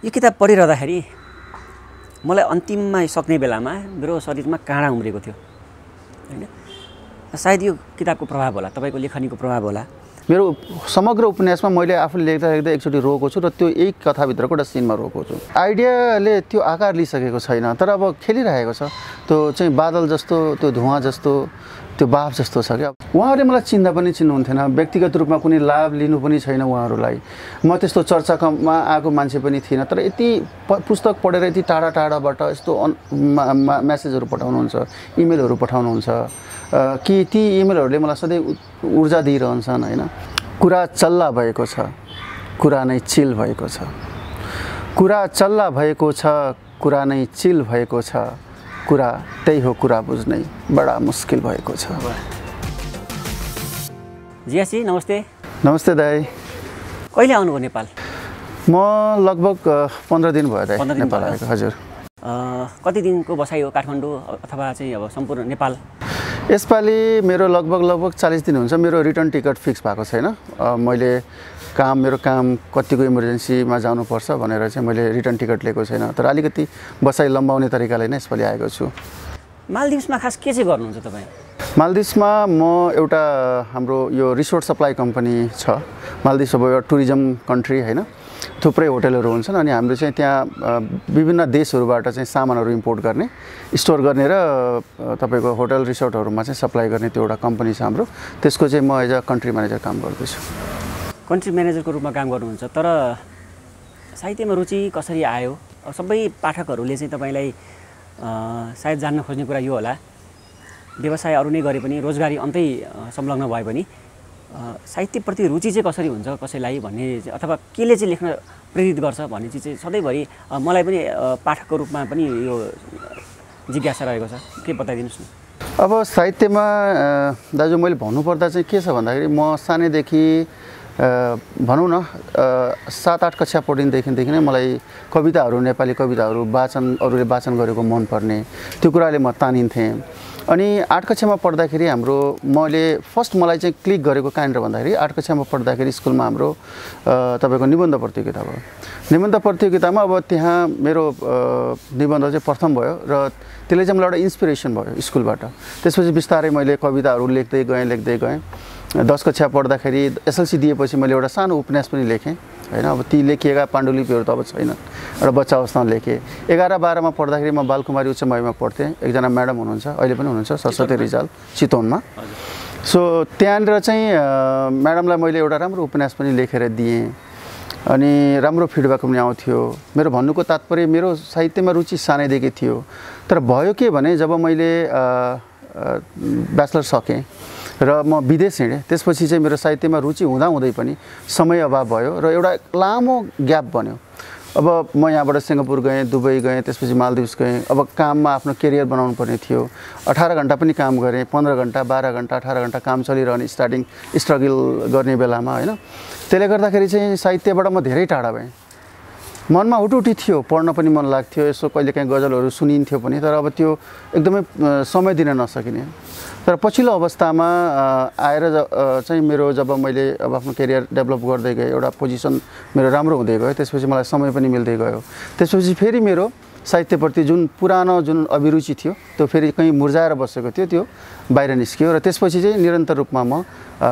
यो किताब पढिरहँदाखेरि मलाई अन्तिममा सक्ने बेलामा मेरो शरीरमा काँडा उम्रेको थियो हैन। सायद यो किताबको प्रभाव होला, तपाईको लेखनीको प्रभाव होला। मेरो समग्र उपन्यासमा मैले आफूले लेख्दा एकचोटि रोएको छु र त्यो एक कथाभित्रको एउटा सिनमा रोएको छु। आइडियाले त्यो आकार लिइसकेको छैन, तर अब खेलिरहेको छ। त्यो चाहिँ बादल जस्तो, त्यो धुवाँ जस्तो, त्यो बाफ जस्तो छ क्या। उहाँहरूले मलाई चिन्दा पनि चिन्नुहुन्थेन, व्यक्तिगत रूपमा कुनै लाभ लिनु पनि छैन उहाँहरूलाई। म त्यस्तो चर्चामा आएको मान्छे पनि थिइनँ, तर यति पुस्तक पढेर यति टाढा टाढाबाट यस्तो म्यासेजहरू पठाउनुहुन्छ, इमेलहरू पठाउनुहुन्छ कि ती इमेलहरूले मलाई सधैँ ऊर्जा दिइरहन्छन् हैन। कुरा चल्ला भएको छ, कुरा नै चिल भएको छ। कुरा चल्ला भएको छ, कुरा नै चिल भएको छ। कुरा त्यही हो, कुरा बुझ्नै बडा मुस्किल भएको छ। जियासी नमस्ते। नमस्ते दाइ। कहिले आउनुभयो नेपाल? म लगभग 15 दिन भयो दाइ नेपाल आएको। हजुर। कति दिनको बसाइ हो काठमाडौँ अथवा चाहिँ अब सम्पूर्ण नेपाल? यसपालि मेरो लगभग 40 दिन हुन्छ। मेरो रिटर्न टिकट फिक्स भएको छैन। मैले मेरो काम कतिको इमर्जेन्सीमा जानुपर्छ भनेर चाहिँ मैले रिटर्न टिकट लिएको छैन, तर अलिकति बसाइ लम्बाउने तरिकाले नै यसपालि आएको छु। मालदिभ्समा खास के चाहिँ गर्नुहुन्छ तपाईँ? मालदिभ्समा म एउटा हाम्रो यो रिसोर्ट सप्लाई कम्पनी छ। मालदिभ्स अब एउटा टुरिज्म कन्ट्री हैन, थुप्रै होटलहरू हुन्छन् अनि हामीले चाहिँ त्यहाँ विभिन्न देशहरूबाट चाहिँ सामानहरू इम्पोर्ट गर्ने, स्टोर गर्ने र तपाईको होटल रिसोर्टहरूमा चाहिँ सप्लाई गर्ने त्यो एउटा कम्पनी छ हाम्रो। त्यसको चाहिँ म एज अ कन्ट्री म्यानेजर काम गर्दैछु। कन्ट्री म्यानेजरको रूपमा काम गर्नुहुन्छ, तर साहित्यमा रुचि कसरी आयो? सबै पाठकहरूले चाहिँ तपाईँलाई सायद जान्न खोज्ने कुरा यो होला, व्यवसाय अरू नै गरे पनि, रोजगारी अन्तै संलग्न भए पनि साहित्यप्रति रुचि चाहिँ कसरी हुन्छ कसैलाई भन्ने, अथवा केले चाहिँ लेख्न प्रेरित गर्छ भन्ने चिज चाहिँ सधैँभरि मलाई पनि पाठकको रूपमा पनि यो जिज्ञासा रहेको छ। के बताइदिनुहोस् न। अब साहित्यमा दाजु मैले भन्नुपर्दा चाहिँ के छ भन्दाखेरि म सानैदेखि भनौँ न 7-8 कक्षा पढिँदेखि नै मलाई कविताहरू, नेपाली कविताहरू अरूले वाचन गरेको मनपर्ने, त्यो कुराले म तानिन्थेँ। अनि 8 कक्षामा पढ्दाखेरि मैले मलाई चाहिँ क्लिक गरेको कहाँनिर भन्दाखेरि 8 कक्षामा पढ्दाखेरि स्कुलमा हाम्रो तपाईँको निबन्ध प्रतियोगिता भयो। निबन्ध प्रतियोगितामा अब त्यहाँ मेरो निबन्ध चाहिँ प्रथम भयो र त्यसले चाहिँ मलाई एउटा इन्सपिरेसन भयो स्कुलबाट। त्यसपछि बिस्तारै मैले कविताहरू लेख्दै गएँ। 10 कक्षा पढ्दाखेरि एसएलसी दिएपछि मैले एउटा सानो उपन्यास पनि लेखेँ हैन। अब ती लेखिएका पाण्डुलिपिहरू त अब छैनन्, एउटा बच्चा अवस्थामा लेखेँ। 11-12मा पढ्दाखेरि म बालकुमारी उच्च माध्यमिकमा पढ्थेँ। एकजना म्याडम हुनुहुन्छ, अहिले पनि हुनुहुन्छ, सरस्वती रिजाल, चितवनमा। सो त्यहाँनिर चाहिँ म्याडमलाई मैले एउटा राम्रो उपन्यास पनि लेखेर दिएँ अनि राम्रो फिडब्याक पनि आउँथ्यो। मेरो भन्नुको तात्पर्य मेरो साहित्यमा रुचि सानैदेखि थियो, तर भयो के भने जब मैले ब्याचलर सकेँ र म विदेश हिँडेँ, त्यसपछि चाहिँ मेरो साहित्यमा रुचि हुँदाहुँदै पनि समय अभाव भयो र एउटा लामो ग्याप बन्यो। अब म यहाँबाट सिङ्गापुर गएँ, दुबई गएँ, त्यसपछि मालदिभ्स गएँ। अब काममा आफ्नो करियर बनाउनु पर्ने थियो। 18 घन्टा पनि काम गरेँ, 15 घन्टा, 12 घन्टा, 18 घन्टा काम चलिरहने स्ट्रगल गर्ने बेलामा हैन। त्यसले गर्दाखेरि चाहिँ साहित्यबाट म धेरै टाढा भएँ। मनमा हुटुटी थियो, पढ्न पनि मन लाग्थ्यो, यसो कहिलेकाहीँ गजलहरू सुनिन्थ्यो पनि, तर अब त्यो एकदमै समय दिन नसकिने। तर पछिल्लो अवस्थामा आएर चाहिँ जब मैले अब आफ्नो करियर डेभलप गर्दै गएँ, एउटा पोजिसन मेरो राम्रो हुँदै गयो, त्यसपछि मलाई समय पनि मिल्दै गयो। त्यसपछि फेरि मेरो साहित्यप्रति पुरानो अभिरुचि थियो त्यो फेरि कहीँ मुर्जाएर बसेको थियो, त्यो बाहिर निस्कियो र त्यसपछि चाहिँ निरन्तर रूपमा म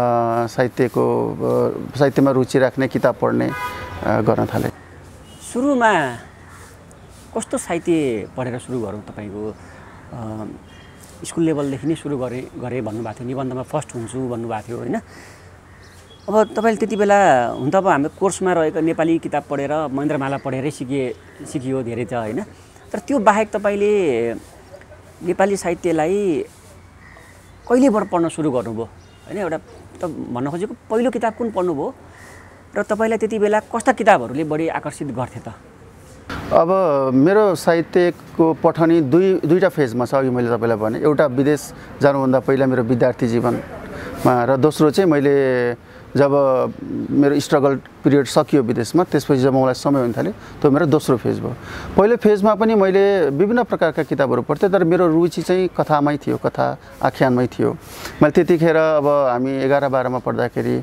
साहित्यमा रुचि राख्ने, किताब पढ्ने गर्न थालेँ। सुरुमा कस्तो साहित्य पढेर सुरु गरौँ? तपाईँको स्कुल लेभलदेखि नै सुरु गरेँ भन्नुभएको थियो, निबन्धमा फर्स्ट हुन्छु भन्नुभएको थियो हैन। अब तपाईँले त्यति बेला हुन त अब हाम्रो कोर्समा रहेको नेपाली किताब पढेर महेन्द्रमाला पढेरै सिकियो धेरै त हैन, तर त्यो बाहेक तपाईँले नेपाली साहित्यलाई कहिलेबाट पढ्न सुरु गर्नुभयो हैन? एउटा त भन्न खोजेको पहिलो किताब कुन पढ्नुभयो र तपाईँलाई त्यति बेला कस्ता किताबहरूले बढी आकर्षित गर्थे त? अब मेरो साहित्यको पठनी दुईटा फेजमा छ। अघि मैले तपाईँलाई भने, एउटा विदेश जानुभन्दा पहिला मेरो विद्यार्थी जीवनमा र दोस्रो चाहिँ मैले जब मेरो स्ट्रगल पिरियड सकियो विदेशमा, त्यसपछि जब मलाई समय हुन थाल्यो, त्यो मेरो दोस्रो फेज भयो। पहिलो फेजमा पनि मैले विभिन्न प्रकारका किताबहरू पढ्थेँ, तर मेरो रुचि चाहिँ कथामै थियो, कथा आख्यानमै थियो। मैले त्यतिखेर अब हामी 11-12मा पढ्दाखेरि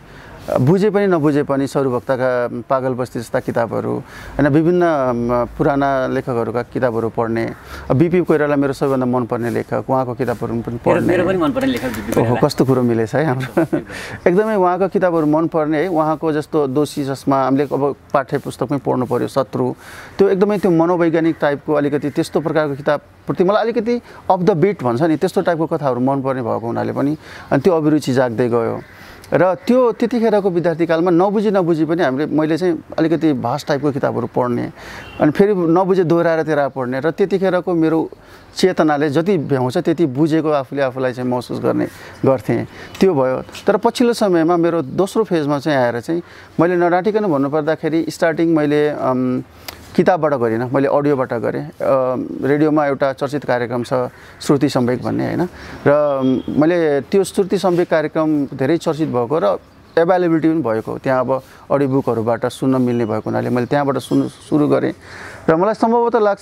बुझे पनि नबुझे पनि सौरभक्तका पागल बस्ती जस्ता किताबहरू होइन विभिन्न पुराना लेखकहरूका किताबहरू पढ्ने बिपी कोइराला मेरो सबैभन्दा मनपर्ने लेखक उहाँको किताबहरू पनि पढ्ने मेरो पनि मनपर्ने लेखक बिपी कोइराला ओहो कस्तो कुरो मिलेछ है हाम्रो एकदमै उहाँको किताबहरू मनपर्ने है उहाँको जस्तो दोषी जसमा हामीले अब पाठ्य पुस्तकमै पढ्नु पर्यो शत्रु त्यो एकदमै त्यो मनोवैज्ञानिक टाइपको अलिकति त्यस्तो प्रकारको किताबप्रति मलाई अलिकति अफ द बिट भन्छ नि त्यस्तो टाइपको कथाहरू मनपर्ने भएको हुनाले पनि अनि त्यो अभिरुचि जाग्दै गयो र त्यो त्यतिखेरको विद्यार्थीकालमा नबुझी पनि मैले चाहिँ अलिकति भाष टाइपको किताबहरू पढ्ने अनि फेरि नबुझे दोहोऱ्याएर तेरा पढ्ने र त्यतिखेरको मेरो चेतनाले जति भ्याउँछ त्यति बुझेको आफूलाई चाहिँ महसुस गर्थेँ त्यो भयो तर पछिल्लो समयमा मेरो दोस्रो फेजमा चाहिँ आएर चाहिँ मैले नडाँटिकन भन्नुपर्दाखेरि स्टार्टिङ मैले किताबबाट गरिनँ मैले अडियोबाट गरेँ रेडियोमा एउटा चर्चित कार्यक्रम छ श्रुति सम्वेक भन्ने होइन र मैले त्यो श्रुति सम्वेक कार्यक्रम धेरै चर्चित भएको र एभाइलेबिलिटी पनि भएको त्यहाँ अब अडियो बुकहरूबाट सुन्न मिल्ने भएको हुनाले मैले त्यहाँबाट सुन्नु सुरु गरेँ र मलाई सम्भवतः लाग्छ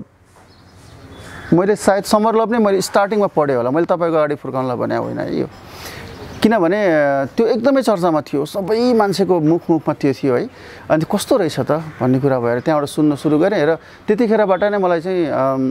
मैले सायद समरलभ नै मैले स्टार्टिङमा पढेँ होला मैले तपाईँको अगाडि फुर्काउनलाई भने होइन है यो किनभने त्यो एकदमै चर्चामा थियो सबै मान्छेको मुखमा त्यो थियो है अनि कस्तो रहेछ त भन्ने कुरा भएर त्यहाँबाट सुन्न सुरु गरेँ र त्यतिखेरबाट नै मलाई चाहिँ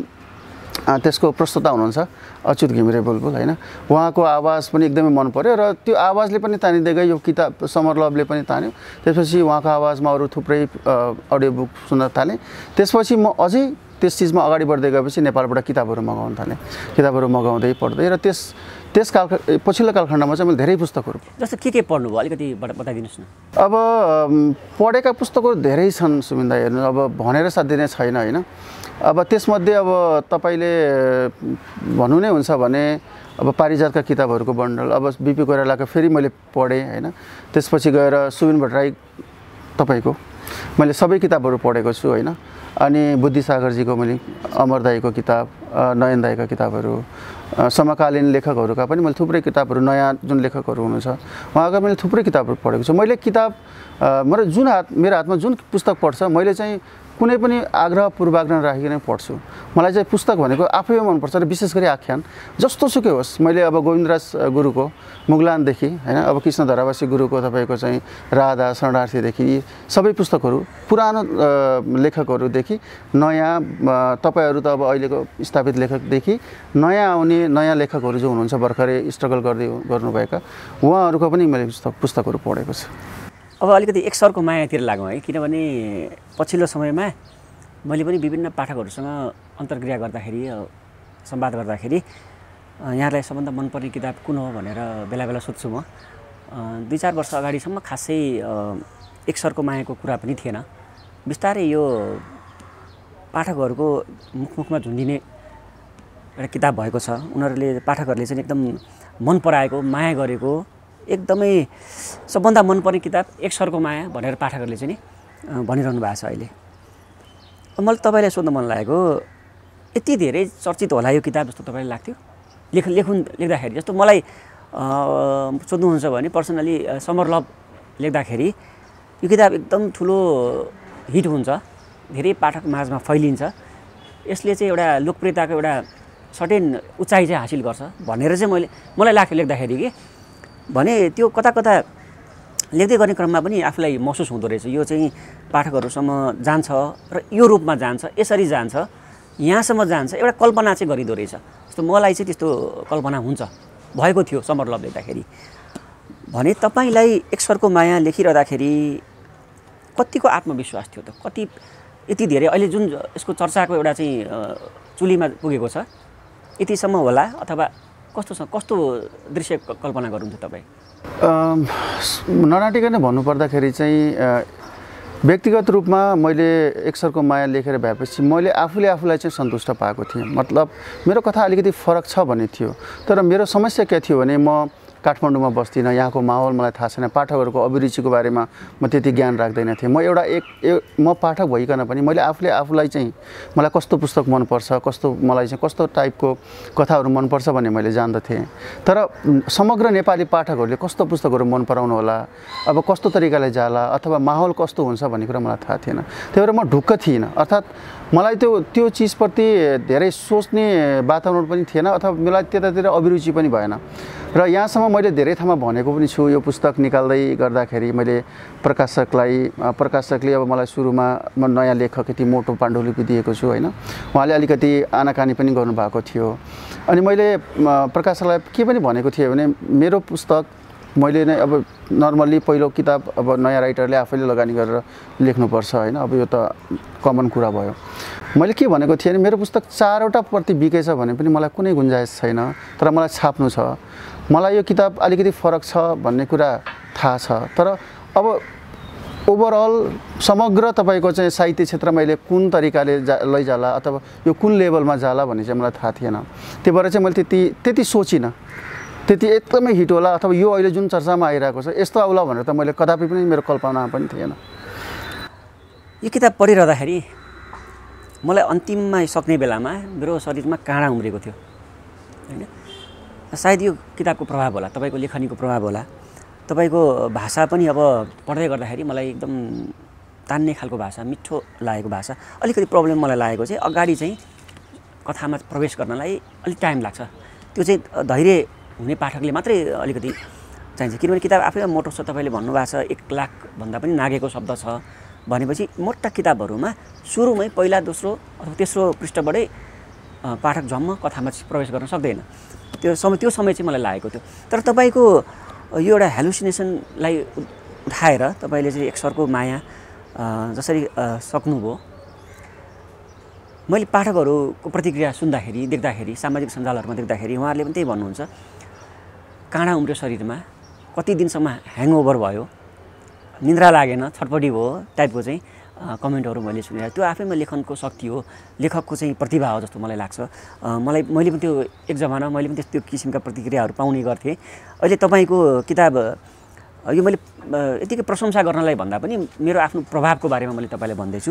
त्यसको प्रस्तुता हुनुहुन्छ अच्युत घिमिरे बुलबुल होइन उहाँको आवाज पनि एकदमै मन पर्यो र त्यो आवाजले पनि तानिँदै गयो यो किताब समरलभले पनि तान्यो त्यसपछि उहाँको आवाजमा अरू थुप्रै अडियो बुक सुन्न थालेँ त्यसपछि म अझै त्यस चिजमा अगाडि बढ्दै गएपछि नेपालबाट किताबहरू मगाउन थालेँ किताबहरू मगाउँदै पढ्दै र त्यस पछिल्लो कालखण्डमा चाहिँ मैले धेरै पुस्तकहरू जस्तो के पढ्नुभयो अलिकति बताइदिनुहोस् न अब पढेका पुस्तकहरू धेरै छन् सुमिन्दा हेर्नु अब भनेर साध्य छैन होइन अब त्यसमध्ये अब तपाईँले भन्नु नै हुन्छ भने अब पारिजातका किताबहरूको बन्डल अब बिपी कोइरालाको फेरि मैले पढेँ होइन त्यसपछि गएर सुबिन भट्टराई तपाईँको मैले सबै किताबहरू पढेको छु होइन अनि बुद्धिसागरजीको मैले अमर दाईको किताब नयन दाईका किताबहरू समकालीन लेखकहरूका पनि मैले थुप्रै किताबहरू नयाँ जुन लेखकहरू हुनुहुन्छ उहाँका मैले थुप्रै किताबहरू पढेको छु मैले किताब मेरो हातमा जुन पुस्तक पढ्छ मैले चाहिँ कुनै पनि आग्रह पूर्वाग्रह राखिकन पढ्छु मलाई चाहिँ पुस्तक भनेको आफैमा मनपर्छ र विशेष गरी आख्यान जस्तो सुकै होस् मैले अब गोविन्दराज गुरुको मुगलानदेखि होइन अब कृष्ण धरावासी गुरुको तपाईँको चाहिँ राधा शरणार्थीदेखि सबै पुस्तकहरू पुरानो लेखकहरूदेखि नयाँ तपाईँहरू त अब अहिलेको स्थापित लेखकदेखि नयाँ आउने नयाँ लेखकहरू जो हुनुहुन्छ भर्खरै स्ट्रगल गर्नुभएका उहाँहरूको पनि मैले पुस्तकहरू पढेको छु अब अलिकति एक सरको मायातिर लागौँ है किनभने पछिल्लो समयमा मैले पनि विभिन्न पाठकहरूसँग अन्तर्क्रिया गर्दाखेरि संवाद गर्दाखेरि यहाँलाई सबभन्दा मनपर्ने किताब कुन हो भनेर बेला बेला सोध्छु म 2-4 वर्ष अगाडिसम्म खासै एक सरको मायाको कुरा पनि थिएन बिस्तारै यो पाठकहरूको मुखमा झुन्डिने एउटा किताब भएको छ उनीहरूले पाठकहरूले चाहिँ एकदम मन पराएको माया गरेको एकदमै सबभन्दा मनपर्ने किताब एक सरको माया भनेर पाठकहरूले चाहिँ नि भनिरहनु भएको छ अहिले मैले तपाईँलाई सोध्न मन लागेको यति धेरै चर्चित होला यो किताब जस्तो तपाईँलाई लाग्थ्यो लेख्दाखेरि जस्तो मलाई सोध्नुहुन्छ भने पर्सनली समरलभ लेख्दाखेरि यो किताब एकदम ठुलो हिट हुन्छ धेरै पाठक माझमा फैलिन्छ यसले चाहिँ एउटा लोकप्रियताको एउटा सर्टेन उचाइ चाहिँ हासिल गर्छ भनेर चाहिँ मलाई लाग्थ्यो लेख्दाखेरि कि भने त्यो कता लेख्दै गर्ने क्रममा पनि आफूलाई महसुस हुँदो रहेछ यो चाहिँ पाठकहरूसम्म जान्छ र यो रूपमा जान्छ यसरी जान्छ यहाँसम्म जान्छ एउटा कल्पना चाहिँ गरिदो रहेछ जस्तो मलाई चाहिँ त्यस्तो कल्पना भएको थियो समरलभ लेख्दाखेरि भने तपाईँलाई एक सरको माया लेखिरहँदाखेरि कतिको आत्मविश्वास थियो त कति यति धेरै अहिले जुन यसको चर्चाको एउटा चाहिँ चुलीमा पुगेको छ यतिसम्म होला अथवा कस्तो दृश्य कल्पना गर्नुहुन्थ्यो तपाईँ ननाटिकन भन्नुपर्दाखेरि चाहिँ व्यक्तिगत रूपमा मैले एक सरको माया लेखेर भएपछि मैले आफूलाई चाहिँ सन्तुष्ट पाएको थिएँ मतलब मेरो कथा अलिकति फरक छ भन्ने थियो तर मेरो समस्या के थियो भने म काठमाडौँमा बस्दिनँ यहाँको माहौल मलाई थाहा छैन पाठकहरूको अभिरुचिको बारेमा म त्यति ज्ञान राख्दैन थिएँ म म पाठक भइकन पनि मैले आफूलाई चाहिँ मलाई कस्तो पुस्तक मनपर्छ मलाई चाहिँ कस्तो टाइपको कथाहरू मनपर्छ भन्ने मैले जान्दथेँ तर समग्र नेपाली पाठकहरूले कस्तो पुस्तकहरू मन पराउनु होला अब कस्तो तरिकाले जाला अथवा माहौल कस्तो हुन्छ भन्ने कुरा मलाई थाहा थिएन त्यही भएर म ढुक्क थिइनँ अर्थात् मलाई त्यो चिजप्रति धेरै सोच्ने वातावरण पनि थिएन अथवा मलाई त्यतातिर अभिरुचि पनि भएन र यहाँसम्म मैले धेरै ठाउँमा भनेको पनि छु। यो पुस्तक निकाल्दै गर्दाखेरि मैले प्रकाशकले अब मलाई सुरुमा म नयाँ लेखक यति मोटो पाण्डुलिपि दिएको छु होइन, उहाँले अलिकति आनाकानी पनि गर्नुभएको थियो। अनि मैले प्रकाशकलाई के पनि भनेको थिएँ भने मेरो पुस्तक मैले नै अब नर्मल्ली पहिलो किताब अब नयाँ राइटरले आफैले लगानी गरेर लेख्नुपर्छ होइन, अब यो त कमन कुरा भयो। मैले के भनेको थिएँ भने मेरो पुस्तक 4वटा प्रति बिकेछ भने पनि मलाई कुनै गुन्जाइस छैन, तर मलाई छाप्नु छ। मलाई यो किताब अलिकति फरक छ भन्ने कुरा थाहा छ, तर अब ओभरअल समग्र तपाईँको चाहिँ साहित्य क्षेत्रमा अहिले कुन तरिकाले लैजाला अथवा यो कुन लेभलमा जाला भन्ने चाहिँ मलाई थाहा थिएन। त्यही भएर चाहिँ मैले त्यति सोचिनँ, त्यति एकदमै हिट होला अथवा यो अहिले जुन चर्चामा आइरहेको छ यस्तो आउला भनेर त मैले कदापि पनि मेरो कल्पनामा पनि थिएन। यो किताब पढिरहँदाखेरि मलाई अन्तिममा सक्ने बेलामा मेरो शरीरमा काँडा उम्रेको थियो होइन। सायद यो किताबको प्रभाव होला, तपाईँको लेखनीको प्रभाव होला, तपाईँको भाषा पनि अब पढ्दै गर्दाखेरि मलाई एकदम तान्ने खालको भाषा, मिठो लागेको भाषा। अलिकति प्रब्लम मलाई लागेको चाहिँ अगाडि चाहिँ कथामा प्रवेश गर्नलाई अलिक टाइम लाग्छ। त्यो चाहिँ धैर्य हुने पाठकले मात्रै अलिकति चाहिन्छ, किनभने किताब आफैमा मोटो छ। तपाईँले भन्नुभएको छ 1 लाख भन्दा पनि नागेको शब्द छ भनेपछि मोटा किताबहरूमा सुरुमै पहिला दोस्रो अथवा तेस्रो पृष्ठबाटै पाठक झम्म कथामा प्रवेश गर्न सक्दैन। त्यो समय चाहिँ मलाई लागेको थियो। तर तपाईँको यो एउटा हेलुसिनेसनलाई उठाएर तपाईँले चाहिँ एक सरको माया जसरी सक्नुभयो, मैले पाठकहरूको प्रतिक्रिया सुन्दाखेरि देख्दाखेरि सामाजिक सञ्जालहरूमा देख्दाखेरि उहाँहरूले पनि त्यही भन्नुहुन्छ, काँडा उम्र्यो शरीरमा, कति दिनसम्म ह्याङओभर भयो, निन्द्रा लागेन, छटपटी भयो टाइपको चाहिँ कमेन्टहरू मैले सुनेँ। त्यो आफैमा लेखनको शक्ति हो, लेखकको चाहिँ प्रतिभा हो जस्तो मलाई लाग्छ। मैले पनि त्यो एक जमाना मैले पनि त्यो किसिमका प्रतिक्रियाहरू पाउने गर्थेँ। अहिले तपाईँको किताब यो मैले यतिकै प्रशंसा गर्नलाई भन्दा पनि मेरो आफ्नो प्रभावको बारेमा मैले तपाईँलाई भन्दैछु।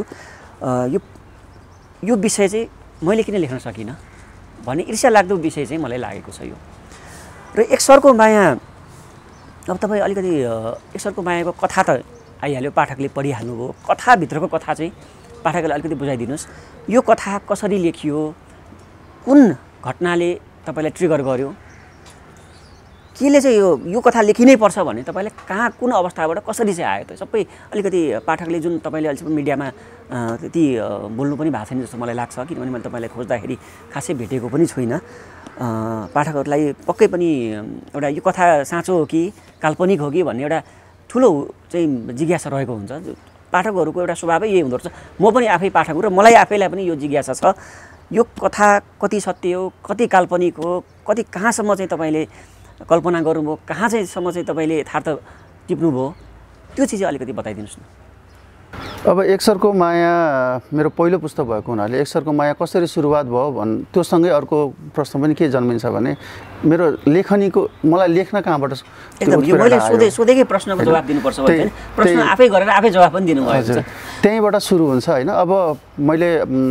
यो विषय चाहिँ मैले किन लेख्न सकिनँ भन्ने ईर्ष्या लाग्दो विषय चाहिँ मलाई लागेको छ यो। र एक सरको माया, अब तपाईँ अलिकति एक सरको मायाको कथा त आइहाल्यो, पाठकले पढिहाल्नुभयो, कथाभित्रको कथा चाहिँ पाठकले अलिकति बुझाइदिनुहोस्। यो कथा कसरी लेखियो, कुन घटनाले तपाईँलाई ट्रिगर गर्यो, केले चाहिँ यो कथा लेखिनै पर्छ भन्ने तपाईँले कहाँ कुन अवस्थाबाट कसरी चाहिँ आयो त सबै अलिकति पाठकले जुन तपाईँले अहिलेसम्म मिडियामा त्यति बोल्नु पनि भएको छैन जस्तो मलाई लाग्छ, किनभने मैले तपाईँलाई खोज्दाखेरि खासै भेटेको पनि छुइनँ। पाठकहरूलाई पक्कै पनि एउटा यो कथा साँचो हो कि काल्पनिक हो कि भन्ने एउटा ठुलो चाहिँ जिज्ञासा रहेको हुन्छ। पाठकहरूको एउटा स्वभावै यही हुँदो रहेछ। म पनि आफै पाठक हुँ र मलाई आफैलाई पनि यो जिज्ञासा छ, यो कथा कति सत्य हो, कति काल्पनिक हो, कति कहाँसम्म चाहिँ तपाईँले कल्पना गर्नुभयो, कहाँ चाहिँसम्म चाहिँ तपाईँले यथार्थ टिप्नुभयो, त्यो चिज अलिकति बताइदिनुहोस् न। अब एक सरको माया मेरो पहिलो पुस्तक भएको हुनाले एक सरको माया कसरी सुरुवात भयो त्योसँगै अर्को प्रश्न पनि के जन्मिन्छ भने मेरो लेखनीको मलाई लेख्न कहाँबाट एकदम यो मैले सोधेकै प्रश्नको जवाब दिनुपर्छ भने प्रश्न आफै गरेर आफै जवाब पनि दिनुभएको छ, त्यहीँबाट सुरु हुन्छ होइन। अब मैले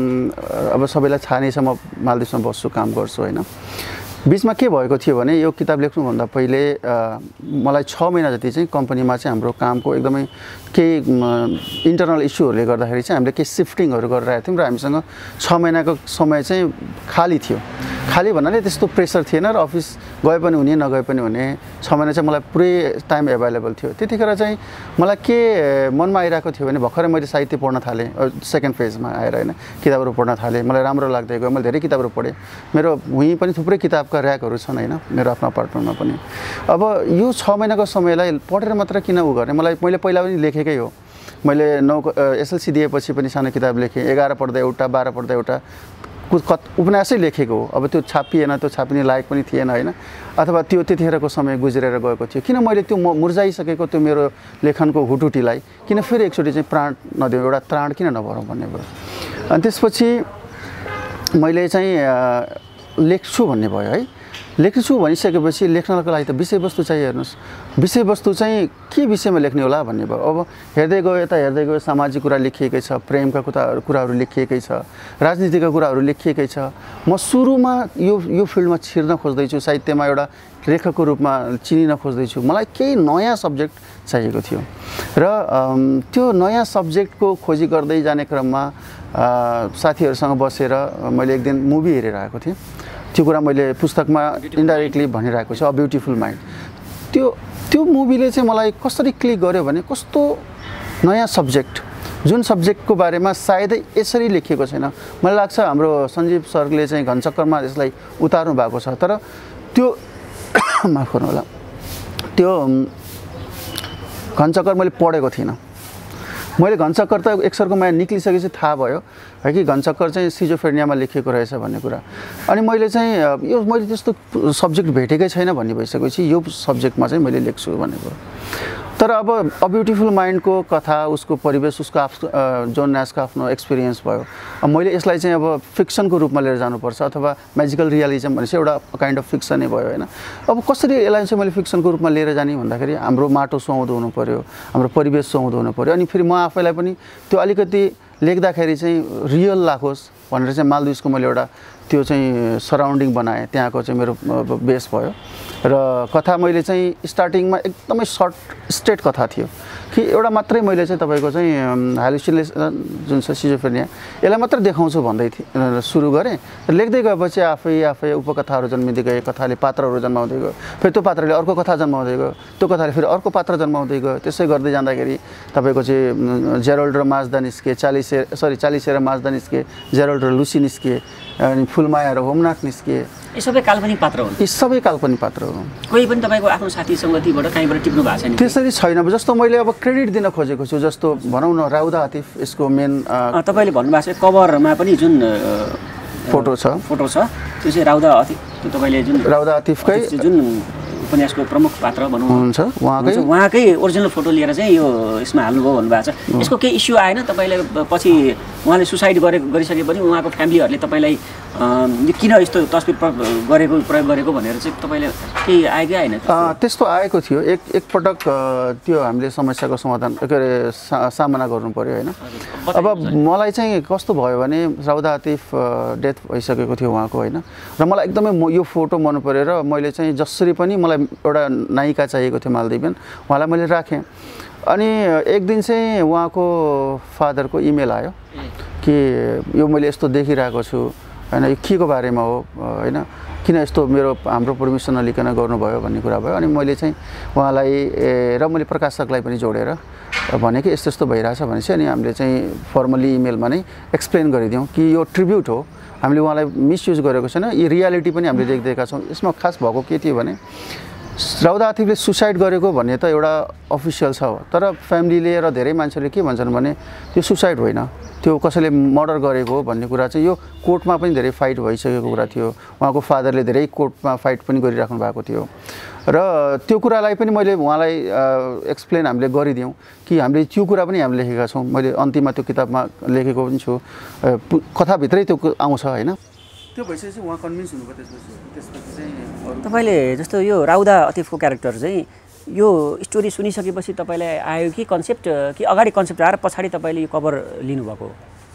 अब सबैलाई छाने छ, म मालदिप्समा बस्छु, काम गर्छु होइन। बिचमा के भएको थियो भने यो किताब लेख्नुभन्दा पहिले मलाई 6 महिना जति चाहिँ कम्पनीमा चाहिँ हाम्रो कामको एकदमै केही इन्टरनल इस्युहरूले गर्दाखेरि चाहिँ हामीले केही सिफ्टिङहरू गरिरहेको थियौँ र हामीसँग 6 महिनाको समय चाहिँ खाली थियो। खाली भन्नाले त्यस्तो प्रेसर थिएन र अफिस गए पनि हुने नगए पनि हुने, 6 महिना चाहिँ मलाई पुरै टाइम एभाइलेबल थियो। त्यतिखेर चाहिँ मलाई के मनमा आइरहेको थियो भने भर्खरै मैले साहित्य पढ्न थालेँ, सेकेन्ड फेजमा आएर होइन, किताबहरू पढ्न थालेँ, मलाई राम्रो लाग्दै गयो, मैले धेरै किताबहरू पढेँ, मेरो वहीँ पनि थुप्रै किताबका ऱ्याकहरू छन् होइन मेरो आफ्नो अपार्टमेन्टमा पनि। अब यो 6 महिनाको समयलाई पढेर मात्र किन गर्ने, मैले पहिला पनि लेखेकै हो। मैले एसएलसी दिएपछि पनि सानो किताब लेखेँ, 11 पढ्दा एउटा, 12 पढ्दा एउटा उपन्यासै लेखेको हो। अब त्यो छापिएन, त्यो छापिने लायक पनि थिएन होइन, अथवा त्यो त्यतिखेरको समय गुज्रेर गएको थियो। किन मैले त्यो मुर्जाइसकेको त्यो मेरो लेखनको हुटुटीलाई किन फेरि एकचोटि चाहिँ प्राण नदिउँ, एउटा त्राण किन नभरौँ भन्ने भयो। अनि त्यसपछि मैले चाहिँ लेख्छु भन्ने भयो है। लेख्छु भनिसकेपछि लेख्नको लागि त विषयवस्तु चाहियो। हेर्नुहोस् विषयवस्तु चाहिँ के विषयमा लेख्ने होला भन्ने भयो। अब हेर्दै गयो सामाजिक कुरा लेखिएकै छ, प्रेमका कुराहरू लेखिएकै छ, राजनीतिका कुराहरू लेखिएकै छ। म सुरुमा यो फिल्डमा छिर्न खोज्दैछु, साहित्यमा एउटा लेखकको रूपमा चिनिन खोज्दैछु। मलाई केही नयाँ सब्जेक्ट चाहिएको थियो र त्यो नयाँ सब्जेक्टको खोजी गर्दै जाने क्रममा साथीहरूसँग बसेर मैले एक दिन मुभी हेरेर आएको थिएँ। त्यो कुरा मैले पुस्तकमा इन्डाइरेक्टली भनिरहेको छु, अ ब्युटिफुल माइन्ड। त्यो मुभीले चाहिँ मलाई कसरी क्लिक गर्यो भने कस्तो नयाँ सब्जेक्ट, जुन सब्जेक्टको बारेमा सायदै यसरी लेखिएको छैन। मलाई लाग्छ हाम्रो सञ्जीव सरले चाहिँ घनचक्करमा यसलाई उतार्नु भएको छ। तर त्यो माफ गर्नु होला, त्यो घनचक्कर मैले पढेको थिइनँ। मैले घनचक्कर त एकसरको माया निक्लिसकेपछि थाहा भयो है कि घनचक्कर चाहिँ सिजोफ्रेनियामा लेखिएको रहेछ भन्ने कुरा। अनि मैले चाहिँ यो मैले त्यस्तो सब्जेक्ट भेटेकै छैन भन्ने भइसकेपछि यो सब्जेक्टमा चाहिँ मैले लेख्छु भन्ने कुरा। तर अब अ ब्युटिफुल माइन्डको कथा, उसको परिवेश, उसको जोन न्यासको आफ्नो एक्सपिरियन्स भयो। अब मैले यसलाई चाहिँ अब फिक्सनको रूपमा लिएर जानुपर्छ अथवा म्याजिकल रियलिजम भनेपछि एउटा काइन्ड अफ फिक्सनै भयो होइन। अब कसरी यसलाई चाहिँ मैले फिक्सनको रूपमा लिएर जाने भन्दाखेरि हाम्रो माटो सुहाउँदो हुनु पऱ्यो, हाम्रो परिवेश सुहाउँदो हुनु पऱ्यो। अनि फेरि म आफैलाई पनि त्यो अलिकति लेख्दाखेरि चाहिँ रियल लागोस् भनेर चाहिँ मालदिभ्सको मैले एउटा त्यो चाहिँ सराउन्डिङ बनाएँ। त्यहाँको चाहिँ मेरो बेस भयो र कथा मैले चाहिँ स्टार्टिङमा एकदमै सर्ट स्ट्रेट कथा थियो कि एउटा मात्रै मैले चाहिँ तपाईँको चाहिँ ह्यालुसिनेसन जुन छ सिजोफ्रेनिया यसलाई मात्रै देखाउँछु भन्दै थिएँ, सुरु गरेँ। लेख्दै गएपछि आफै उपकथाहरू जन्मिँदै गए, कथाले पात्रहरू जन्माउँदै गयो, फेरि त्यो पात्रले अर्को कथा जन्माउँदै गयो, त्यो कथाले फेरि अर्को पात्र जन्माउँदै गयो। त्यसै गर्दै जाँदाखेरि तपाईँको चाहिँ जेरोल्ड र माझ्दा निस्के, चालिसे र माझ्दा निस्के, जेरोल्ड र लुसी निस्के, अनि फुलमाया र होमनाथ निस्के। यी सबै काल्पनिक पात्र हुन्? यी सबै काल्पनिक पात्र हुन्। कोही पनि तपाईँको आफ्नो साथी सङ्गतिबाट कहीँबाट टिप्नु भएको छैन? त्यसरी छैन। जस्तो मैले अब क्रेडिट दिन खोजेको छु, जस्तो भनौँ न राउदा आतिफ यसको मेन। तपाईँले भन्नुभएको छ कभरमा पनि जुन फोटो छ त्यो चाहिँ राउदा आतिफ, त्यो तपाईँले जुन राउदा आतिफकै जुन उपन्यासको प्रमुख पात्र भन्नुहुन्छ उहाँकै ओरिजिनल फोटो लिएर चाहिँ यो यसमा हाल्नुभयो भन्नुभएको छ। यसको केही इस्यु आएन? तपाईँले पछि उहाँले सुसाइड गरिसके पनि उहाँको फ्यामिलीहरूले तपाईँलाई यो किन यस्तो तस्बिर प्रयोग गरेको भनेर चाहिँ तपाईँले केही आयो कि आएन? त्यस्तो आएको थियो एकपटक। त्यो हामीले समस्याको समाधान के अरे सामना गर्नु पऱ्यो होइन। अब मलाई चाहिँ कस्तो भयो भने राउदा आतिफ डेथ भइसकेको थियो उहाँको होइन, र मलाई एकदमै यो फोटो मन पऱ्यो र मैले चाहिँ जसरी पनि मलाई एउटा नायिका चाहिएको थियो मालदिभियन, उहाँलाई मैले राखेँ। अनि एक दिन चाहिँ उहाँको फादरको इमेल आयो कि यो मैले यस्तो देखिरहेको छु होइन, यो के को बारेमा हो होइन, किन यस्तो हाम्रो पर्मिसन नलिकन गर्नुभयो भन्ने कुरा भयो। अनि मैले चाहिँ उहाँलाई र मैले प्रकाशकलाई पनि जोडेर भने कि यस्तो यस्तो भइरहेछ भनेपछि अनि हामीले चाहिँ फर्मली इमेलमा नै एक्सप्लेन गरिदियौँ कि यो ट्रिब्युट हो, हामीले उहाँलाई मिसयुज गरेको छैन, यो रियालिटी पनि हामीले देख्दैका छौँ। यसमा खास भएको के थियो भने राउदा आतिफले सुसाइड गरेको भन्ने त एउटा अफिसियल छ, तर फ्यामिलीले र धेरै मान्छेले के भन्छन् भने त्यो सुसाइड होइन, त्यो कसैले मर्डर गरेको भन्ने कुरा चाहिँ यो कोर्टमा पनि धेरै फाइट भइसकेको कुरा थियो। उहाँको फादरले धेरै कोर्टमा फाइट पनि गरिराख्नु भएको थियो र त्यो कुरालाई पनि मैले उहाँलाई एक्सप्लेन हामीले गरिदियौँ कि हामीले त्यो कुरा पनि हामीले लेखेका छौँ। मैले अन्तिममा त्यो किताबमा लेखेको पनि छु, कथाभित्रै त्यो आउँछ होइन। त्यो भइसकेपछि उहाँ कन्भिन्स हुनुभयो। त्यसपछि चाहिँ तपाईँले जस्तो यो राउदा आतिफको क्यारेक्टर चाहिँ यो स्टोरी सुनिसकेपछि तपाईँलाई आयो कि कन्सेप्ट, कि अगाडि कन्सेप्ट आएर पछाडि तपाईँले यो कभर लिनुभएको?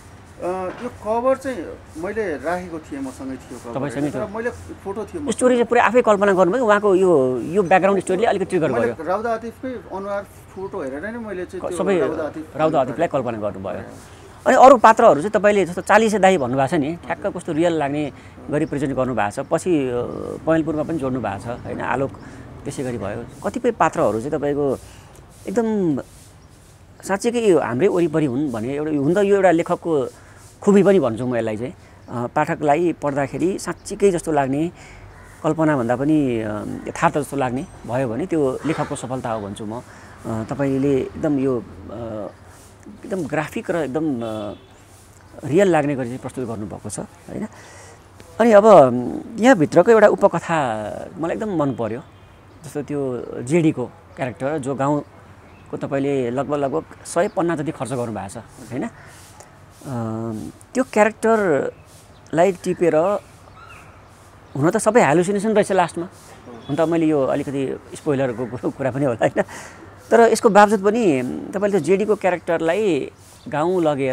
यो कभर चाहिँ मैले राखेको थिएँ, मसँगै थियो तपाईँसँगै थियो, मैले फोटो थियो। स्टोरी चाहिँ पुरै आफै कल्पना गर्नुभयो? उहाँको यो ब्याकग्राउन्ड स्टोरीले अलिकति ट्रिगर गर्यो? राउदा आतिफकै अनुहार फोटो हेरेर नै मैले चाहिँ सबै राउदा आतिफलाई कल्पना गर्नुभयो। अनि अरू पात्रहरू चाहिँ तपाईँले जस्तो चालिसे दाई भन्नुभएको छ नि, ठ्याक्क कस्तो रियल लाग्ने गरी प्रेजेन्ट गर्नुभएको छ। पछि पहेँलपुरमा पनि जोड्नु भएको छ होइन, आलोक त्यसै गरी भयो। कतिपय पात्रहरू चाहिँ तपाईँको एकदम साँच्चैकै यो हाम्रै वरिपरि हुन् भने एउटा हुन त यो एउटा लेखकको खुबी पनि भन्छु म यसलाई चाहिँ। पाठकलाई पढ्दाखेरि साँच्चीकै जस्तो लाग्ने, कल्पनाभन्दा पनि यथार्थ जस्तो लाग्ने भयो भने त्यो लेखकको सफलता हो भन्छु म। तपाईँले एकदम यो एकदम ग्राफिक र एकदम रियल लाग्ने गरी चाहिँ प्रस्तुत गर्नुभएको छ होइन। अनि अब यहाँभित्रको एउटा उपकथा मलाई एकदम मन पर्यो, जस्तो त्यो जेडीको क्यारेक्टर जो गाउँको तपाईँले लगभग 100 पन्ना जति खर्च गर्नुभएको छ होइन। त्यो क्यारेक्टरलाई टिपेर हुन त सबै ह्यालुसिनेसन रहेछ लास्टमा, हुन त मैले यो अलिकति स्पोइलरको कुरा पनि होला होइन, तर यसको बावजुद पनि तपाईँले त्यो जेडीको क्यारेक्टरलाई गाउँ लगेर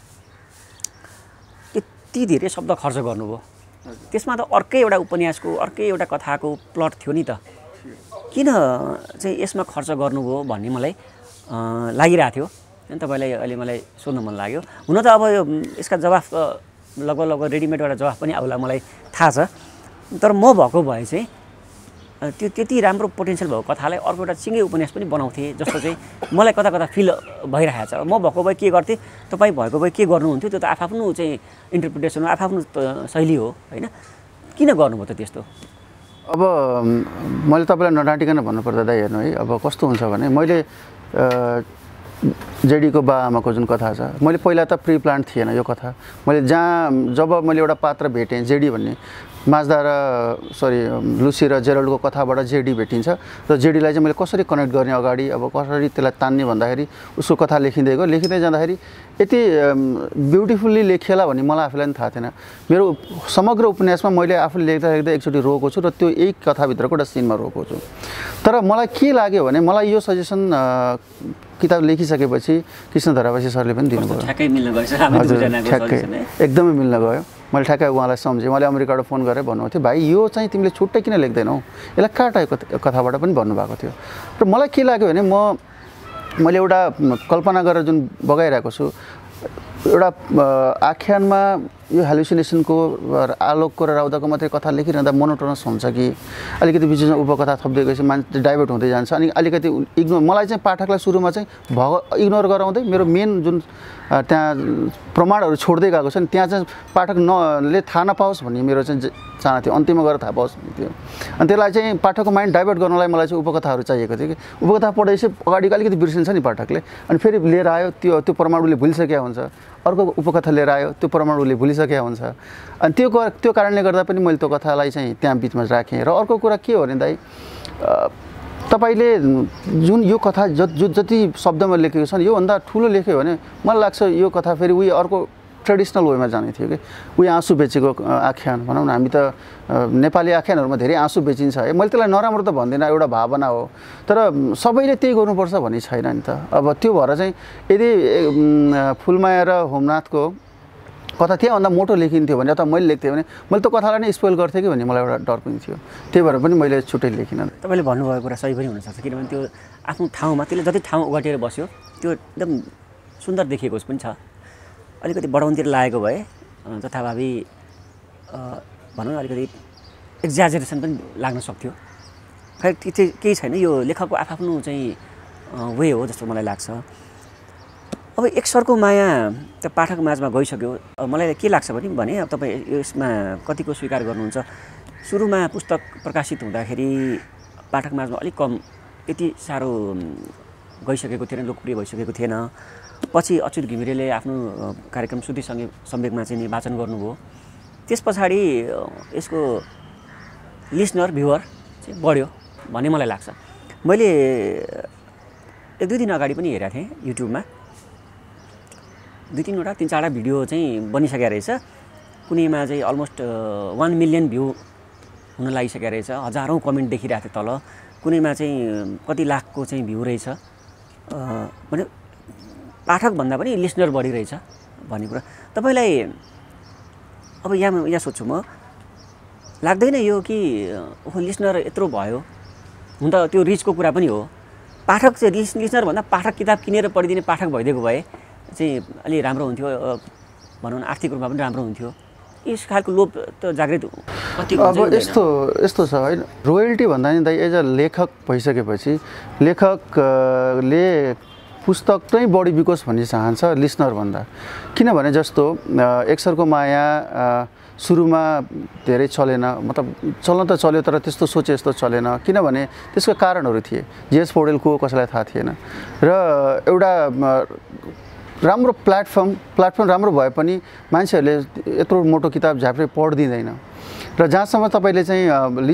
यति धेरै शब्द खर्च गर्नुभयो। त्यसमा त अर्कै एउटा उपन्यासको, अर्कै एउटा कथाको प्लट थियो नि त, किन चाहिँ यसमा खर्च गर्नुभयो भन्ने मलाई लागिरहेको थियो अनि तपाईँलाई अहिले मलाई सोध्न मन लाग्यो। हुन त अब यो यसका जवाफ लगभग रेडिमेडबाट जवाफ पनि आउला मलाई थाहा छ, तर म भएको भए चाहिँ त्यो त्यति राम्रो पोटेन्सियल भएको कथालाई अर्को एउटा सिँगै उपन्यास पनि बनाउँथेँ जस्तो चाहिँ मलाई कता कता फिल भइरहेको छ। म भएको भए के गर्थेँ, तपाईँ भएको भए के गर्नुहुन्थ्यो, त्यो त आफ्नो चाहिँ इन्टरप्रिटेसन हो, आफ्नो शैली हो होइन, किन गर्नुभयो त त्यस्तो? अब मैले तपाईँलाई नडाँटिकन भन्नुपर्दा दाइ हेर्नु है, अब कस्तो हुन्छ भने मैले जेडीको बाआमाको जुन कथा छ, मैले पहिला त प्री प्लान थिएन यो कथा। मैले जब मैले एउटा पात्र भेटेँ जेडी भन्ने, माझ्दा र लुसी र जेरल्डको कथाबाट जेडी भेटिन्छ र जेडीलाई चाहिँ मैले कसरी कनेक्ट गर्ने अगाडि अब कसरी त्यसलाई तान्ने भन्दाखेरि उसको कथा लेखिँदै जाँदाखेरि यति ब्युटिफुल्ली लेखिएला भन्ने मलाई आफूलाई पनि थाहा थिएन। मेरो समग्र उपन्यासमा मैले आफूले लेख्दा एकचोटि रोएको छु र त्यो यही कथाभित्रको एउटा सिनमा रोएको छु। तर मलाई के लाग्यो भने मलाई यो सजेसन किताब लेखिसकेपछि कृष्ण धरावासी सरले पनि दिनुभयो। एकदमै मिल्न गयो। मैले ठ्याक्कै उहाँलाई सम्झेँ। मैले अमेरिकाबाट फोन गरेर भन्नुभएको थियो, भाइ यो चाहिँ तिमीले छुट्टै किन लेख्दैनौ, यसलाई काटाएको कथाबाट पनि भन्नुभएको थियो। र मलाई के लाग्यो भने मैले एउटा कल्पना गरेर जुन बगाइरहेको छु, एउटा आख्यानमा यो हेलुसिनेसनको आलोकको र राउदाको मात्रै कथा लेखिरहँदा मोनोटोनस हुन्छ कि अलिकति बिचमा उपकथा थप्दै गएपछि मान्छे डाइभर्ट हुँदै जान्छ, अनि अलिकति इग्नोर, मलाई चाहिँ पाठकलाई सुरुमा चाहिँ इग्नोर गराउँदै मेरो मेन जुन त्यहाँ प्रमाणहरू छोड्दै गएको छ नि त्यहाँ चाहिँ पाठक ले थाहा नपाओस् भन्ने मेरो चाहिँ चाहना थियो, अन्तिममा गएर थाहा पाओस् भन्ने थियो। अनि त्यसलाई चाहिँ पाठकको माइन्ड डाइभर्ट गर्नलाई मलाई चाहिँ उपकथाहरू चाहिएको थियो कि उपकथा पढेपछि अगाडि अलिकति बिर्सिन्छ नि पाठकले, अनि फेरि लिएर आयो त्यो प्रमाणले भुलिसकेका हुन्छ, अर्को उपकथा लिएर आयो त्यो प्रमाणले भुलिसकेका हुन्छ। अनि त्यो कारणले गर्दा पनि मैले त्यो कथालाई चाहिँ त्यहाँ बिचमा राखेँ। र अर्को कुरा के हो भने दाइ, तपाईँले जुन यो कथा जति शब्दमा लेखेको छ नि योभन्दा ठुलो लेख्यो भने मलाई लाग्छ यो कथा फेरि उही अर्को ट्रेडिसनल वेमा जाने थियो कि उही आँसु बेचेको आख्यान भनौँ न। हामी त नेपाली आख्यानहरूमा धेरै आँसु बेचिन्छ है, मैले त्यसलाई नराम्रो त भन्दिनँ, एउटा भावना हो, तर सबैले त्यही गर्नुपर्छ भन्ने छैन नि त। अब त्यो भएर चाहिँ यदि फुलमाया र होमनाथको कथा त्यहाँभन्दा मोटो लेखिन्थ्यो भने अथवा मैले लेख्थेँ भने मैले त्यो कथालाई नै स्पोइल गर्थेँ कि भन्ने मलाई एउटा डर पनि थियो, त्यही भएर पनि मैले छुट्टै लेखिनँ। तपाईँले भन्नुभएको कुरा सही पनि हुनसक्छ, किनभने त्यो आफ्नो ठाउँमा त्यसले जति ठाउँ ओगटेर बस्यो त्यो एकदम सुन्दर देखिएको पनि छ। अलिकति बढाउनतिर लागेको भए जथाभावी भनौँ न अलिकति एक्जाजरेसन पनि लाग्न सक्थ्यो। खै त्यो चाहिँ केही छैन, यो लेखकको आफ्नो चाहिँ वे हो जस्तो मलाई लाग्छ। अब एक सरको माया त पाठक माझमा गइसक्यो, मलाई के लाग्छ भने अब तपाईँ यसमा कतिको स्वीकार गर्नुहुन्छ, सुरुमा पुस्तक प्रकाशित हुँदाखेरि पाठक माझमा अलिक कम यति साह्रो गइसकेको थिएन, लोकप्रिय भइसकेको थिएन। पछि अच्युत घिमिरेले आफ्नो कार्यक्रम सुधी सम्वेकमा चाहिँ वाचन गर्नुभयो, त्यस पछाडि यसको लिसनर भ्युवर चाहिँ बढ्यो भन्ने मलाई लाग्छ। मैले 1-2 दिन अगाडि पनि हेरेको थिएँ युट्युबमा, 2-3वटा 3-4वटा भिडियो चाहिँ बनिसकेको रहेछ। कुनैमा चाहिँ अलमोस्ट 1 मिलियन भ्यू हुन लागिसकेको रहेछ, हजारौँ कमेन्ट देखिरहेको थियो तल, कुनैमा चाहिँ कति लाखको चाहिँ भ्यू रहेछ, भने पाठकभन्दा पनि लिसनर बढी रहेछ भन्ने कुरा। तपाईँलाई अब यहाँ सोध्छु म, लाग्दैन यो कि लिसनर यत्रो भयो, हुन त त्यो रिचको कुरा पनि हो, पाठक चाहिँ लिसनर भन्दा पाठक किताब किनेर पढिदिने पाठक भइदिएको भए चाहिँ अलि राम्रो हुन्थ्यो, भनौँ न आर्थिक रूपमा पनि राम्रो हुन्थ्यो। यस खालको लोभ त जागृत कति अब यस्तो छ होइन, रोयल्टी भन्दा नि दाइ एज अ लेखक भइसकेपछि लेखकले पुस्तक नै बढी बिकोस् भन्ने चाहन्छ लिसनर भन्दा। किनभने जस्तो एक सरको माया सुरुमा धेरै चलेन, मतलब चल्न त चल्यो तर त्यस्तो सोचे जस्तो चलेन, किनभने त्यसको कारणहरू थिए, जेएस पौडेल को कसैलाई थाहा थिएन र एउटा राम्रो प्लेटफर्म राम्रो भए पनि मान्छेहरूले यत्रो मोटो किताब झ्याप्रै पढिदिँदैन। र जहाँसम्म तपाईँले चाहिँ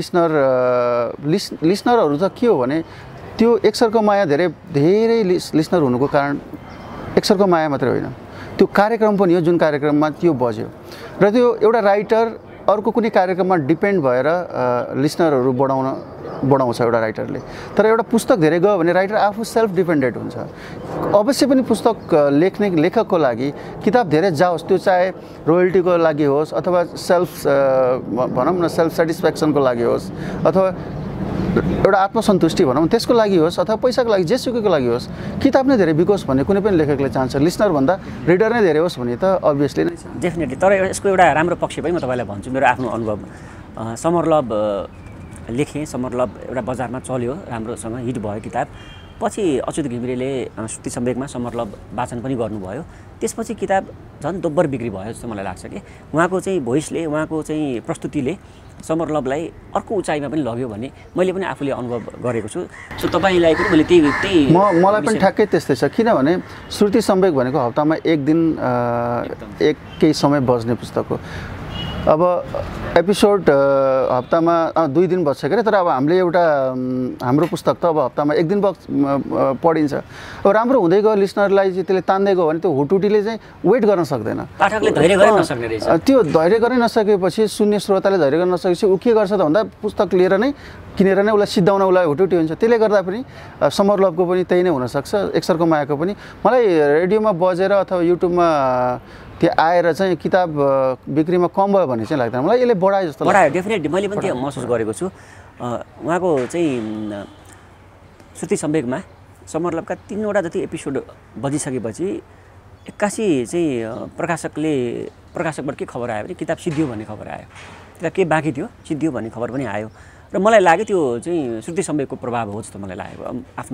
लिसनरहरू त के हो भने त्यो एक सरको माया धेरै लिसनर हुनुको कारण एक सरको माया मात्रै होइन, त्यो कार्यक्रम पनि हो जुन कार्यक्रममा त्यो बज्यो र त्यो एउटा राइटर अर्को कुनै कार्यक्रममा डिपेन्ड भएर लिसनरहरू बढाउँछ एउटा राइटरले। तर एउटा पुस्तक धेरै गयो भने राइटर आफू सेल्फ डिपेन्डेन्ट हुन्छ। अवश्य पनि पुस्तक लेख्ने लेखकको लागि किताब धेरै जाओस्, त्यो चाहे रोयल्टीको लागि होस् अथवा भनौँ न सेल्फ सेटिस्फ्याक्सनको लागि होस् अथवा एउटा आत्मसन्तुष्टि भनौँ त्यसको लागि होस् अथवा पैसाको लागि जेसुकैको लागि होस् किताब नै धेरै बिकोस् भन्ने कुनै पनि लेखकले चाहन्छ लिसनरभन्दा रिडर नै धेरै होस् भने त अभियसली नै छ डेफिनेटली तर यसको एउटा राम्रो पक्ष पनि म तपाईँलाई भन्छु मेरो आफ्नो अनुभव समर लभ लेखेँ समर लभ एउटा बजारमा चल्यो राम्रोसँग हिट भयो किताब पछि अच्युत घिमिरेले श्रुति सम्वेकमा समर लभ वाचन पनि गर्नुभयो त्यसपछि किताब झन् दोब्बर बिक्री भयो जस्तो मलाई लाग्छ कि उहाँको चाहिँ भोइसले उहाँको चाहिँ प्रस्तुतिले समर लभलाई अर्को उचाइमा पनि लग्यो भने मैले पनि आफूले अनुभव गरेको छु सो तपाईँलाई पनि मैले त्यही मलाई पनि ठ्याक्कै त्यस्तै छ किनभने श्रुति सम्वेक भनेको हप्तामा एक दिन एक केही समय बज्ने पुस्तक हो अब एपिसोड हप्तामा 2 दिन बज्छ के तर अब हामीले एउटा हाम्रो पुस्तक त अब हप्तामा 1 दिन पढिन्छ अब राम्रो हुँदै गयो लिसनरलाई चाहिँ त्यसले तान्दै गयो भने त्यो हुटुटीले चाहिँ वेट गर्न सक्दैन पाठकले धैर्य गर्न नसक्ने रहेछ त्यो धैर्य गर्न नसकेपछि सुन्ने श्रोताले धैर्य गर्न नसकेपछि उ के गर्छ त भन्दा पुस्तक लिएर नै किनेर नै उसलाई सिद्धाउन उसलाई हुटुटी हुन्छ त्यसले गर्दा पनि समर लभको पनि त्यही नै हुनसक्छ एकसरको मायाको पनि मलाई रेडियोमा बजेर अथवा युट्युबमा त्यो आएर चाहिँ किताब बिक्रीमा कम भयो भन्ने चाहिँ लाग्दैन मलाई यसले बढायो जस्तो बढायो डेफिनेटली मैले पनि त्यो महसुस गरेको छु उहाँको चाहिँ श्रुति सम्वेकमा समर लभका 3वटा जति एपिसोड बजिसकेपछि एक्कासी चाहिँ प्रकाशकबाट के खबर आयो भने किताब सिद्धियो भन्ने खबर आयो किताब के बाँकी थियो सिद्धियो भन्ने खबर पनि आयो र मलाई लाग्यो त्यो चाहिँ श्रुति सम्वेकको प्रभाव हो जस्तो मलाई लागेको आफ्नो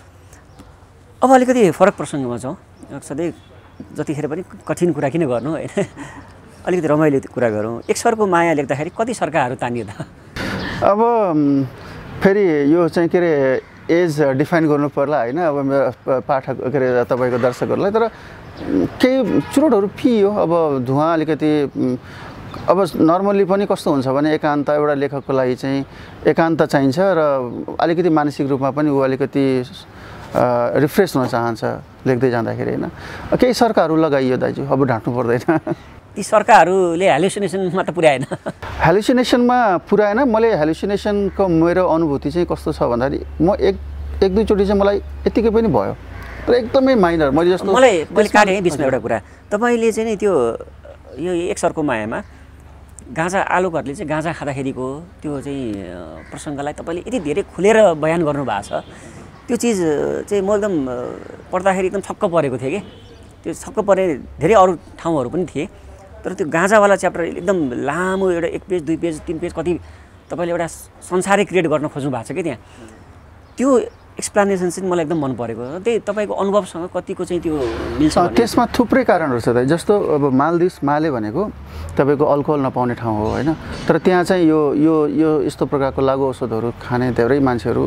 अब अलिकति फरक प्रसङ्गमा छौँ सधैँ जतिखेर पनि कठिन कुरा किन गर्नु होइन अलिकति रमाइलो कुरा गरौँ एक स्वरको माया लेख्दाखेरि कति सर्काहरू तानियो त अब फेरि यो चाहिँ के अरे एज डिफाइन गर्नु पर्ला होइन अब मेरो पाठक के अरे तपाईँको दर्शकहरूलाई तर केही चुरोटहरू पियो अब धुवा अलिकति अब नर्मल्ली पनि कस्तो हुन्छ भने एकान्त एउटा लेखकको लागि चाहिँ एकान्त चाहिन्छ र अलिकति मानसिक रूपमा पनि ऊ अलिकति रिफ्रेस हुन चाहन्छ लेख्दै जाँदाखेरि होइन केही सर्काहरू लगाइयो दाजु अब ढाँट्नु पर्दैन ती सर्काहरूले हेलुसिनेसनमा त पुर्याएन हेलुसिनेसनमा पुर्याएन मैले हेलुसिनेसनको मेरो अनुभूति चाहिँ कस्तो छ भन्दाखेरि म एक दुईचोटि चाहिँ मलाई यतिकै पनि भयो तर एकदमै माइनर मैले जस्तो मैले काटेँ बिचमा एउटा कुरा तपाईँले चाहिँ नि त्यो यो एक सरको मायामा गाँजा आलोकहरूले चाहिँ गाँजा खाँदाखेरिको त्यो चाहिँ प्रसङ्गलाई तपाईँले यति धेरै खुलेर बयान गर्नुभएको छ त्यो चिज चाहिँ म एकदम पढ्दाखेरि एकदम छक्क परेको थिएँ कि त्यो छक्क परे धेरै अरू ठाउँहरू पनि थिए तर त्यो गाँजावाला च्याप्टर एकदम लामो एउटा 1 पेज 2 पेज 3 पेज कति तपाईँले एउटा संसारै क्रिएट गर्न खोज्नु भएको छ कि त्यहाँ त्यो एक्सप्लेनेसन चाहिँ मलाई एकदम मन परेको त्यही तपाईँको अनुभवसँग कतिको चाहिँ त्यो मिल्छ त्यसमा थुप्रै कारणहरू छ जस्तो अब माले भनेको तपाईँको अल्कोहल नपाउने ठाउँ हो होइन तर त्यहाँ चाहिँ यो यस्तो प्रकारको लागु औषधहरू खाने धेरै मान्छेहरू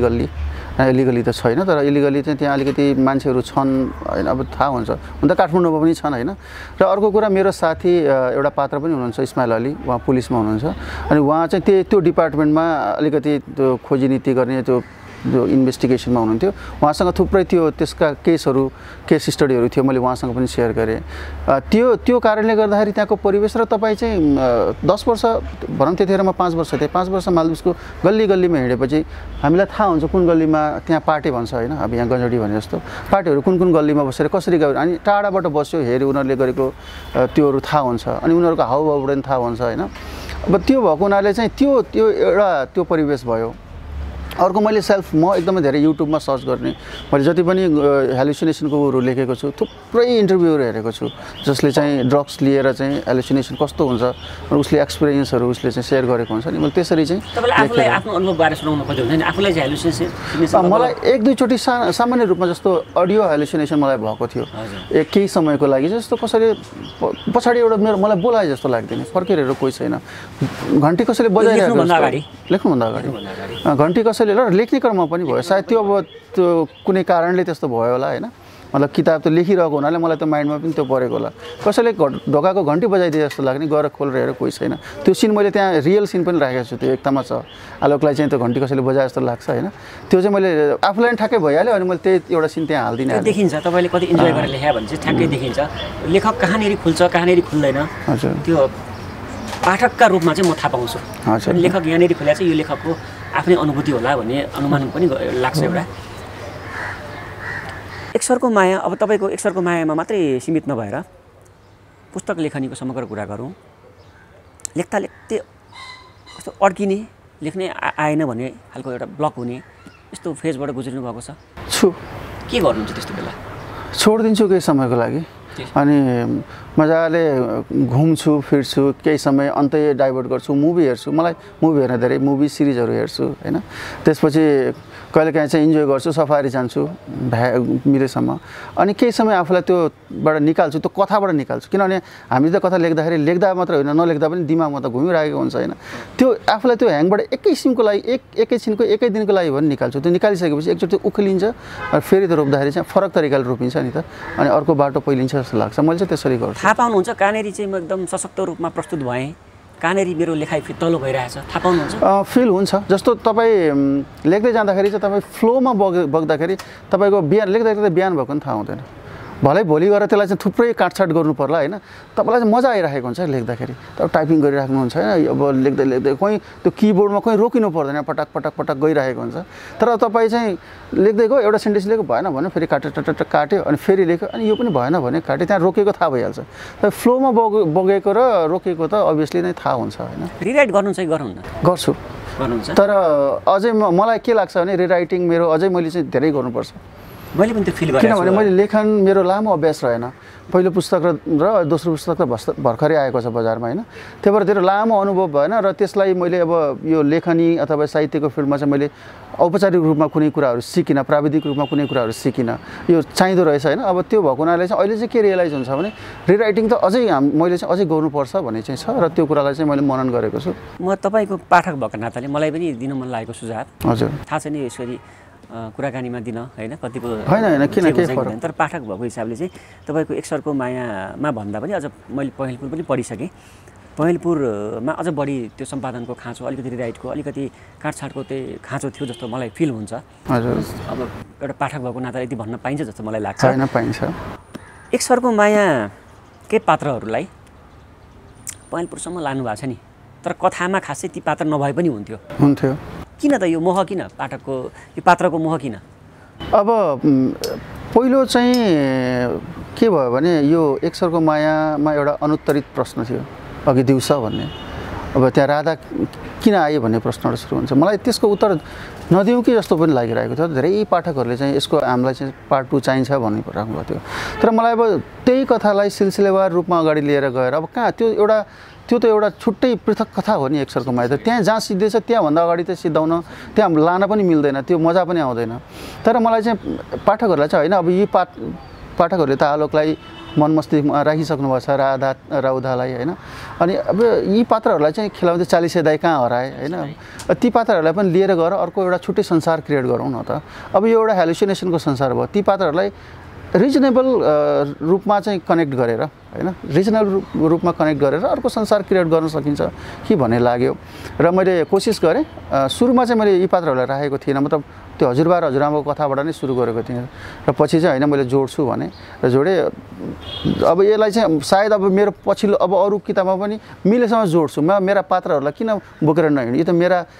इलिगली त छैन तर इलिगली चाहिँ त्यहाँ अलिकति मान्छेहरू छन् होइन अब थाहा हुन्छ हुन त काठमाडौँमा पनि छन् होइन र अर्को कुरा मेरो साथी एउटा पात्र पनि हुनुहुन्छ इस्माइल अली उहाँ पुलिसमा हुनुहुन्छ अनि उहाँ चाहिँ त्यो डिपार्टमेन्टमा अलिकति त्यो खोजी नीति गर्ने त्यो इन्भेस्टिगेसनमा हुनुहुन्थ्यो उहाँसँग थुप्रै त्यसका केस स्टडीहरू थियो मैले उहाँसँग पनि सेयर गरेँ त्यो कारणले गर्दाखेरि त्यहाँको परिवेश र तपाईँ चाहिँ 10 वर्ष भनौँ त्यतिखेर म 5 वर्ष थिएँ 5 वर्ष मालदिप्सको गल्लीमा हिँडेपछि हामीलाई थाहा हुन्छ कुन गल्लीमा त्यहाँ पार्टी भन्छ होइन अब यहाँ गन्जडी भने जस्तो पार्टीहरू कुन गल्लीमा बसेर कसरी गयो अनि टाढाबाट बस्यो हेऱ्यो उनीहरूले गरेको त्योहरू थाहा हुन्छ अनि उनीहरूको हाउभाउबाट पनि थाहा हुन्छ होइन अब त्यो भएको हुनाले चाहिँ त्यो एउटा त्यो परिवेश भयो अर्को मैले म एकदमै धेरै युट्युबमा सर्च गर्ने मैले जति पनि हेलुसिनेसनको उहरू लेखेको छु थुप्रै इन्टरभ्यूहरू हेरेको छु जसले चाहिँ ड्रग्स लिएर चाहिँ हेलुसिनेसन कस्तो हुन्छ र उसले एक्सपिरियन्सहरू उसले चाहिँ सेयर गरेको हुन्छ नि मैले त्यसरी चाहिँ आफ्नो अनुभवबारे सुनाउन खोज्यो भने आफूलाई चाहिँ हेलुसिनेसन मलाई 1-2 चोटि सामान्य रूपमा जस्तो अडियो हेलुसिनेसन मलाई भएको थियो केही समयको लागि जस्तो कसैले पछाडि एउटा मलाई बोलाए जस्तो लाग्दैन फर्केर कोही छैन घन्टी कसैले बजाइरहेको लेख्नुभन्दा अगाडि घन्टी कसैले र लेख्ने क्रममा पनि भयो सायद त्यो अब त्यो कुनै कारणले त्यस्तो भयो होला होइन मतलब किताब त लेखिरहेको हुनाले मलाई त माइन्डमा पनि त्यो परेको होला कसैले ढोकाको घन्टी बजाइदिए जस्तो लाग्ने गएर खोलेर हेरेर कोही छैन त्यो सिन मैले त्यहाँ रियल सिन पनि राखेको छु त्यो एकदमै छ आलोकलाई चाहिँ त्यो घन्टी कसैले बजाए जस्तो लाग्छ होइन त्यो चाहिँ मैले आफूलाई ठ्याक्कै भइहाल्यो अनि मैले त्यही एउटा सिन त्यहाँ हाल्दिनँ देखिन्छ तपाईँले कति इन्जोय गरेर लेख्या भने चाहिँ ठ्याक्कै देखिन्छ लेखक कहाँनिर खुल्छ कहाँनिर खुल्दैन हजुर त्यो पाठकका रूपमा चाहिँ म थाहा पाउँछु लेखक यहाँनिर खुल्या चाहिँ यो लेखकको आफ्नै अनुभूति होला भन्ने अनुमान पनि लाग्छ एउटा एक सरको माया अब तपाईँको एक सरको मायामा मात्रै सीमित नभएर पुस्तक लेखनीको समग्र कुरा गरौँ लेख्दै कस्तो अड्किने लेख्नै आएन भन्ने खालको एउटा ब्लक हुने यस्तो फेजबाट गुज्रिनु भएको छ? छु। के गर्नुहुन्छ त्यस्तो बेला? छोडिदिन्छु केही समयको लागि अनि मजाले घुम्छु फिर्छु केही समय अन्तै डाइभर्ट गर्छु, मुभी हेर्छु। मलाई मुभी हेर्न धेरै मुभी सिरिजहरू हेर्छु होइन। त्यसपछि कहिलेकाहीँ चाहिँ इन्जोय गर्छु, सफारी जान्छु मिलेसम्म अनि केही समय आफूलाई त्योबाट निकाल्छु, त्यो कथाबाट निकाल्छु। किनभने हामीले त कथा लेख्दा मात्र होइन, नलेख्दा पनि दिमागमा त घुमिरहेको हुन्छ होइन। त्यो आफूलाई त्यो ह्याङबाट एकैछिनको लागि एकैछिनको एकै दिनको लागि भने निकाल्छु। त्यो निकालिसकेपछि एकचोटि उक्लिन्छ फेरि त्यो रोप्दाखेरि चाहिँ फरक तरिकाले रोपिन्छ नि त अनि अर्को बाटो पहिलिन्छ जस्तो लाग्छ। मैले चाहिँ त्यसरी गर्छु। थाहा पाउनुहुन्छ कहाँनेरि चाहिँ म एकदम सशक्त रूपमा प्रस्तुत भएँ, कहाँनेरि मेरो लेखाइ तल्लो भइरहेछ, थाहा पाउनुहुन्छ? फिल हुन्छ। जस्तो तपाईँ लेख्दै जाँदाखेरि चाहिँ तपाईँ फ्लोमा बग्दाखेरि तपाईँको बिहान लेख्दा बिहान भएको पनि थाहा हुँदैन। भलै भोलि गएर त्यसलाई चाहिँ थुप्रै काटछाट गर्नु पर्ला होइन। तपाईँलाई चाहिँ मजा आइरहेको हुन्छ लेख्दाखेरि। तपाईँ टाइपिङ गरिराख्नुहुन्छ होइन, अब लेख्दै कोही त्यो किबोर्डमा कोही रोकिनु पर्दैन, पटक पटक पटक गइरहेको हुन्छ। तर तपाईँ चाहिँ लेख्दै गयो, एउटा सेन्टेन्स लेख्यो भएन भने फेरि काट्यो अनि फेरि लेख्यो अनि यो पनि भएन भने काट्यो, त्यहाँ रोकेको थाहा भइहाल्छ। तर फ्लोमा बगेको र रोकेको त अभियसली नै थाहा हुन्छ होइन। रिराइट गर्नु चाहिँ गरौँ न? गर्छु। गर्नुहुन्छ? तर अझै मलाई के लाग्छ भने रिराइटिङ मेरो अझै मैले चाहिँ धेरै गर्नुपर्छ। मैले पनि त्यो फिल गरेँ। किनभने मैले लेखन मेरो लामो अभ्यास रहेन। पहिलो पुस्तक र दोस्रो पुस्तक त भर्खरै आएको छ बजारमा होइन। त्यही भएर धेरै लामो अनुभव भएन र त्यसलाई मैले अब यो लेखनी अथवा साहित्यको फिल्डमा चाहिँ मैले औपचारिक रूपमा कुनै कुराहरू सिकिनँ, प्राविधिक रूपमा कुनै कुराहरू सिकिनँ। यो चाहिँदो रहेछ होइन। अब त्यो भएको हुनाले चाहिँ अहिले चाहिँ के रियलाइज हुन्छ भने रिराइटिङ त मैले चाहिँ अझै गर्नुपर्छ भन्ने चाहिँ छ र त्यो कुरालाई चाहिँ मैले मनन गरेको छु। म तपाईँको पाठक भएको नाताले मलाई पनि दिन मन लागेको सुझाव, हजुर, थाहा छैन यसरी कुराकानीमा दिन होइन कतिको होइन किन के फरक, तर पाठक भएको हिसाबले चाहिँ तपाईँको एक सरको मायामा भन्दा पनि अझ मैले पहिलपुर पनि पढिसकेँ। पहिलपुरमा अझ बढी त्यो सम्पादनको खाँचो, अलिकति रिराइटको, अलिकति काटछाटको त्यही खाँचो थियो जस्तो मलाई फिल हुन्छ। हजुर, अब एउटा पाठक भएको नाताले यति भन्न पाइन्छ जस्तो मलाई लाग्छ। होइन, पाइन्छ। एक सरको माया के पात्रहरूलाई पहिलपुरसम्म लानु भएको छ नि, तर कथामा खासै ती पात्र नभए पनि हुन्थ्यो। किन त यो मोह, किन पाठकको यो पात्रको मोह किन? अब पहिलो चाहिँ के भयो भने यो एक सरको मायामा एउटा अनुत्तरित प्रश्न थियो अघि दिउँसो भन्ने। अब त्यहाँ राधा किन आयो भन्ने प्रश्नबाट सुरु हुन्छ। मलाई त्यसको उत्तर नदिउँ कि जस्तो पनि लागिरहेको थियो। धेरै पाठकहरूले चाहिँ यसको हामीलाई चाहिँ पार्ट 2 चाहिन्छ भन्ने राख्नुभएको थियो। तर मलाई अब त्यही कथालाई सिलसिलेवार रूपमा अगाडि लिएर गएर अब कहाँ त्यो त एउटा छुट्टै पृथक कथा हो नि एक सरको माया त। त्यहाँ जहाँ सिद्धिन्छ त्यहाँभन्दा अगाडि त सिद्धाउन त्यहाँ लान पनि मिल्दैन, त्यो मजा पनि आउँदैन। तर मलाई चाहिँ पाठकहरूलाई चाहिँ होइन, अब यी पाठकहरूले त आलोकलाई मन मस्तिष्कमा राखिसक्नु भएको छ, राधा राउधालाई होइन। अनि अब यी पात्रहरूलाई चाहिँ खेलाउँदै 40 दाइ कहाँ हराए होइन। ती पात्रहरूलाई पनि लिएर गएर अर्को एउटा छुट्टै संसार क्रिएट गरौँ न त। अब यो एउटा हेलुसिनेसनको संसार भयो। ती पात्रहरूलाई रिजनेबल रूपमा चाहिँ कनेक्ट गरेर होइन, रिजनेबल रूपमा कनेक्ट गरेर अर्को संसार क्रिएट गर्न सकिन्छ कि भन्ने लाग्यो र मैले कोसिस गरेँ। सुरुमा चाहिँ मैले यी पात्रहरूलाई राखेको थिइनँ, मतलब त्यो हजुरबा र हजुरआमाको कथाबाट नै सुरु गरेको थिएँ र पछि चाहिँ होइन मैले जोड्छु भने र जोडेँ। अब यसलाई चाहिँ सायद अब मेरो पछिल्लो अब अरू किताबमा पनि मिलेसम्म जोड्छु। म मेरा पात्रहरूलाई किन बोकेर नहिँड्नु, यो त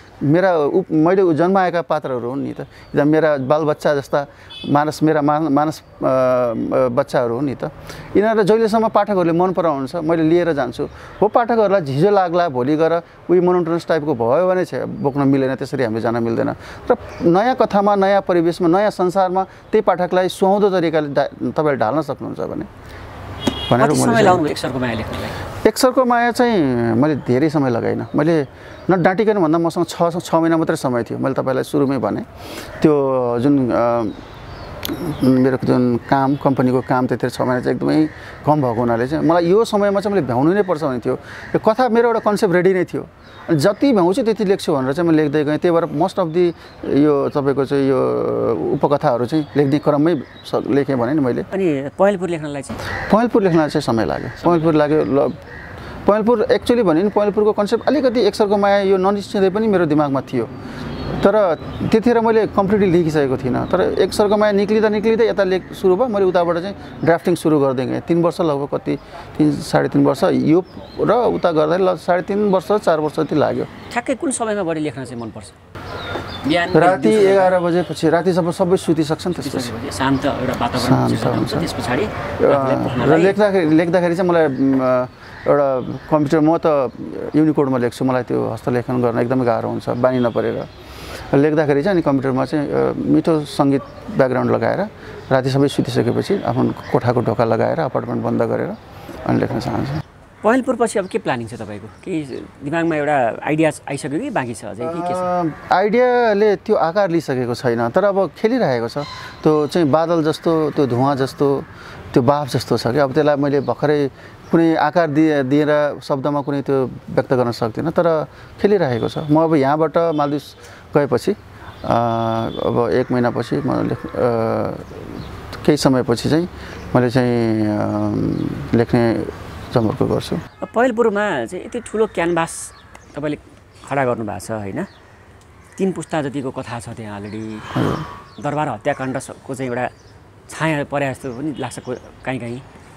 मैले जन्माएका पात्रहरू हुन् नि त, यो त मेरा बालबच्चा जस्ता मेरा मानस बच्चाहरू हुन् नि त। यिनीहरूलाई जहिलेसम्म पाठकहरूले मन पराउनुहुन्छ मैले लिएर जान्छु। हो पाठकहरूलाई झिझो लाग्ला भोलि गएर उयो मोनोटोनस टाइपको भयो भने चाहिँ बोक्न मिलेन, त्यसरी हामीले जान मिल्दैन। र नयाँ कथामा, नयाँ परिवेशमा, नयाँ संसारमा त्यही पाठकलाई सुहाउँदो तरिकाले तपाईँले ढाल्न सक्नुहुन्छ भने भनेर मैले एक सरको माया लेख्नलाई। एक सरको माया चाहिँ मैले धेरै समय लगाइनँ। मैले नडाँटिकन भन्दा मसँग 6 महिना मात्रै समय थियो। मैले तपाईँलाई सुरुमै भने त्यो जुन मेरो जुन कम्पनीको काम त्यतिखेर 6 महिना चाहिँ एकदमै कम भएको हुनाले चाहिँ मलाई यो समयमा चाहिँ मैले भ्याउनु नै पर्छ भने थियो। यो कथा मेरो एउटा कन्सेप्ट रेडी नै थियो। अनि जति भ्याउँछु त्यति लेख्छु भनेर चाहिँ मैले लेख्दै गएँ। त्यही भएर मोस्ट अफ दि यो तपाईँको चाहिँ यो उपकथाहरू चाहिँ लेख्ने क्रममै लेखेँ भने नि मैले। अनि पहिलपुर लेख्नलाई चाहिँ समय लाग्यो। पहिलपुर एक्चुअली भने नि पहिलपुरको कन्सेप्ट अलिकति एक सरको माया यो ननिश्चिँदै पनि मेरो दिमागमा थियो। तर त्यतिखेर मैले कम्प्लिटली लेखिसकेको थिइनँ। तर एक सरको माया निक्लिँदै यता सुरु भयो। मैले उताबाट चाहिँ ड्राफ्टिङ सुरु गर्दै गएँ। 3 वर्ष लगभग, कति 3-3.5 वर्ष यो र उता गर्दाखेरि 3.5 वर्ष 4 वर्ष जति लाग्यो। ठ्याक्कै कुन समयमा बढी लेख्न चाहिँ मनपर्छ? राति 11 बजेपछि, राति सबै सुतिसक्छन् त्यसपछि शान्त एउटा वातावरण हुन्छ। त्यसपछि र लेख्दाखेरि चाहिँ मलाई एउटा कम्प्युटर म त युनिकोडमा लेख्छु मलाई त्यो हस्तलेखन गर्न एकदमै गाह्रो हुन्छ बानी नपरेर लेख्दाखेरि चाहिँ अनि कम्प्युटरमा चाहिँ मिठो सङ्गीत ब्याकग्राउन्ड लगाएर राति सबै सुतिसकेपछि आफ्नो कोठाको ढोका लगाएर अपार्टमेन्ट बन्द गरेर अनि लेख्न चाहन्छु पहेँलपुरपछि अब के प्लानिङ छ तपाईँको के दिमागमा एउटा आइडिया आइसक्यो कि बाँकी छ अझै के छ आइडियाले त्यो आकार लिइसकेको छैन तर अब खेलिरहेको छ त्यो चाहिँ बादल जस्तो त्यो धुवाँ जस्तो त्यो बाफ जस्तो छ कि अब त्यसलाई मैले भर्खरै कुनै आकार दिएर शब्दमा कुनै त्यो व्यक्त गर्न सक्दिनँ तर खेलिरहेको छ म अब यहाँबाट मालदिप्स गएपछि अब 1 महिनापछि म केही समयपछि चाहिँ मैले चाहिँ लेख्ने जमर्को गर्छु पहेँलपुरमा चाहिँ यति ठुलो क्यानभास तपाईँले खडा गर्नुभएको छ होइन 3 पुस्ता जतिको कथा छ त्यहाँ अलरेडी दरबार हत्याकाण्डको चाहिँ एउटा छाया परे जस्तो पनि लाग्छ कहीँ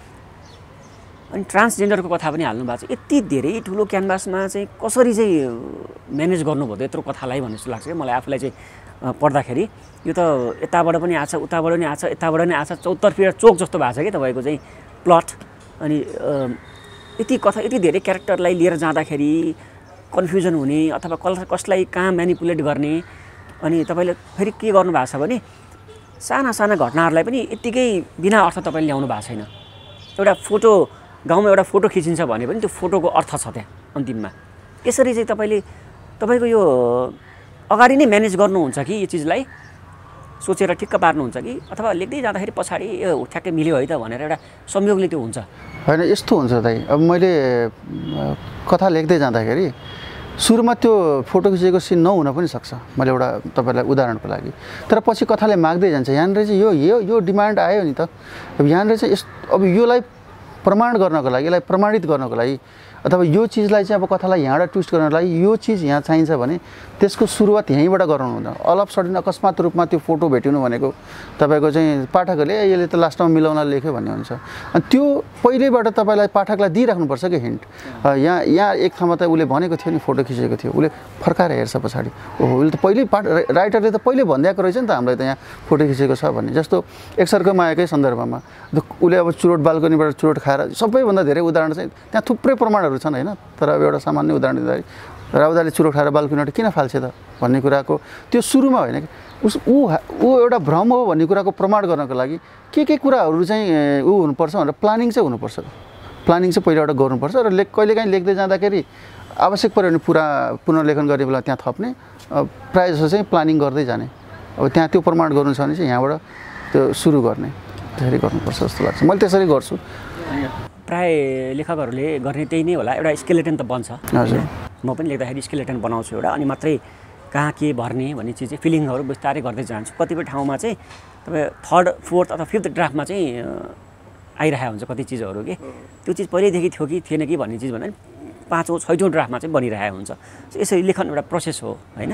अनि ट्रान्सजेन्डरको कथा पनि हाल्नु भएको छ यति धेरै ठुलो क्यानभासमा चाहिँ कसरी चाहिँ म्यानेज गर्नुभयो यत्रो कथालाई भन्ने जस्तो लाग्छ मलाई आफूलाई चाहिँ पढ्दाखेरि यो त यताबाट पनि आछ उताबाट पनि आछ यताबाट पनि आछ चौतर्फी चोक जस्तो भएको छ कि तपाईँको चाहिँ प्लट अनि यति कथा यति धेरै क्यारेक्टरलाई लिएर जाँदाखेरि कन्फ्युजन हुने अथवा कसलाई कहाँ म्यानिपुलेट गर्ने अनि तपाईँले फेरि के गर्नुभएको छ भने साना साना घटनाहरूलाई पनि यत्तिकै बिना अर्थ तपाईँले ल्याउनु भएको छैन एउटा फोटो गाउँमा एउटा फोटो खिचिन्छ भने पनि त्यो फोटोको अर्थ छ त्यहाँ अन्तिममा यसरी चाहिँ तपाईँको यो अगाडि नै म्यानेज गर्नुहुन्छ कि यो चिजलाई सोचेर ठिक्क पार्नुहुन्छ कि अथवा लेख्दै जाँदाखेरि पछाडि यो ठ्याक्कै मिल्यो है त भनेर एउटा संयोगले त्यो हुन्छ होइन यस्तो हुन्छ दाइ अब मैले कथा लेख्दै जाँदाखेरि सुरुमा त्यो फोटो खिचेको सिन नहुन पनि सक्छ मैले एउटा तपाईँलाई उदाहरणको लागि तर पछि कथाले माग्दै जान्छ यहाँनिर चाहिँ यो डिमान्ड आयो नि त अब यहाँनिर चाहिँ अब योलाई प्रमाण गर्नको लागि यसलाई प्रमाणित गर्नको लागि अथवा यो चिजलाई चाहिँ अब कथालाई यहाँबाट ट्विस्ट गर्नको लागि यो चिज यहाँ चाहिन्छ भने त्यसको सुरुवात यहीँबाट गराउनु हुँदैन अल अफ सडन अकस्मात रूपमा त्यो फोटो भेटिनु भनेको तपाईँको चाहिँ पाठकहरूले यसले त लास्टमा मिलाउन लेख्यो भन्ने हुन्छ अनि त्यो पहिल्यैबाट तपाईँलाई पाठकलाई दिइराख्नुपर्छ कि हिन्ट यहाँ एक ठाउँमा त उसले भनेको थियो नि फोटो खिचेको थियो उसले फर्काएर हेर्छ पछाडि ओहो उसले त पहिल्यै राइटरले त पहिल्यै भनिदिएको रहेछ नि त हामीलाई त यहाँ फोटो खिचेको छ भन्ने जस्तो एकसर्को मायाकै सन्दर्भमा उसले अब चुरोट बाल्कनीबाट चुरोट खाएर सबैभन्दा धेरै उदाहरण चाहिँ त्यहाँ थुप्रै प्रमाणहरू छन् होइन तर अब एउटा सामान्य उदाहरण दिँदाखेरि राउदाले चुरोट खाएर बाल्कनीबाट किन फाल्छ त भन्ने कुराको त्यो सुरुमा होइन कि ऊ एउटा भ्रम हो भन्ने कुराको प्रमाण गर्नको लागि के कुराहरू चाहिँ हुनुपर्छ भनेर प्लानिङ चाहिँ हुनुपर्छ प्लानिङ चाहिँ पहिला एउटा गर्नुपर्छ र कहिलेकाहीँ लेख्दै जाँदाखेरि आवश्यक पऱ्यो भने पुनर्लेखन गर्ने बेला त्यहाँ थप्ने प्रायः जस्तो चाहिँ प्लानिङ गर्दै जाने अब त्यहाँ त्यो प्रमाण गर्नु छ भने चाहिँ यहाँबाट त्यो सुरु गर्ने त्यसरी गर्नुपर्छ जस्तो लाग्छ मैले त्यसरी गर्छु प्राय लेखकहरूले गर्ने त्यही नै होला एउटा स्केलेटन त बन्छ हजुर म पनि लेख्दाखेरि स्केलेटन बनाउँछु एउटा अनि मात्रै कहाँ के भर्ने भन्ने चिज चाहिँ फिलिङहरू बिस्तारै गर्दै जान्छु कतिपय ठाउँमा चाहिँ तपाईँ 3rd 4th अथवा 5th ड्राफ्टमा चाहिँ आइरहेको हुन्छ कति चिजहरू कि त्यो चिज पहिल्यैदेखि थियो कि थिएन कि भन्ने चिज भन्दा पनि 5औँ 6औँ ड्राफ्टमा चाहिँ बनिरहेको हुन्छ यसरी लेखन एउटा प्रोसेस हो होइन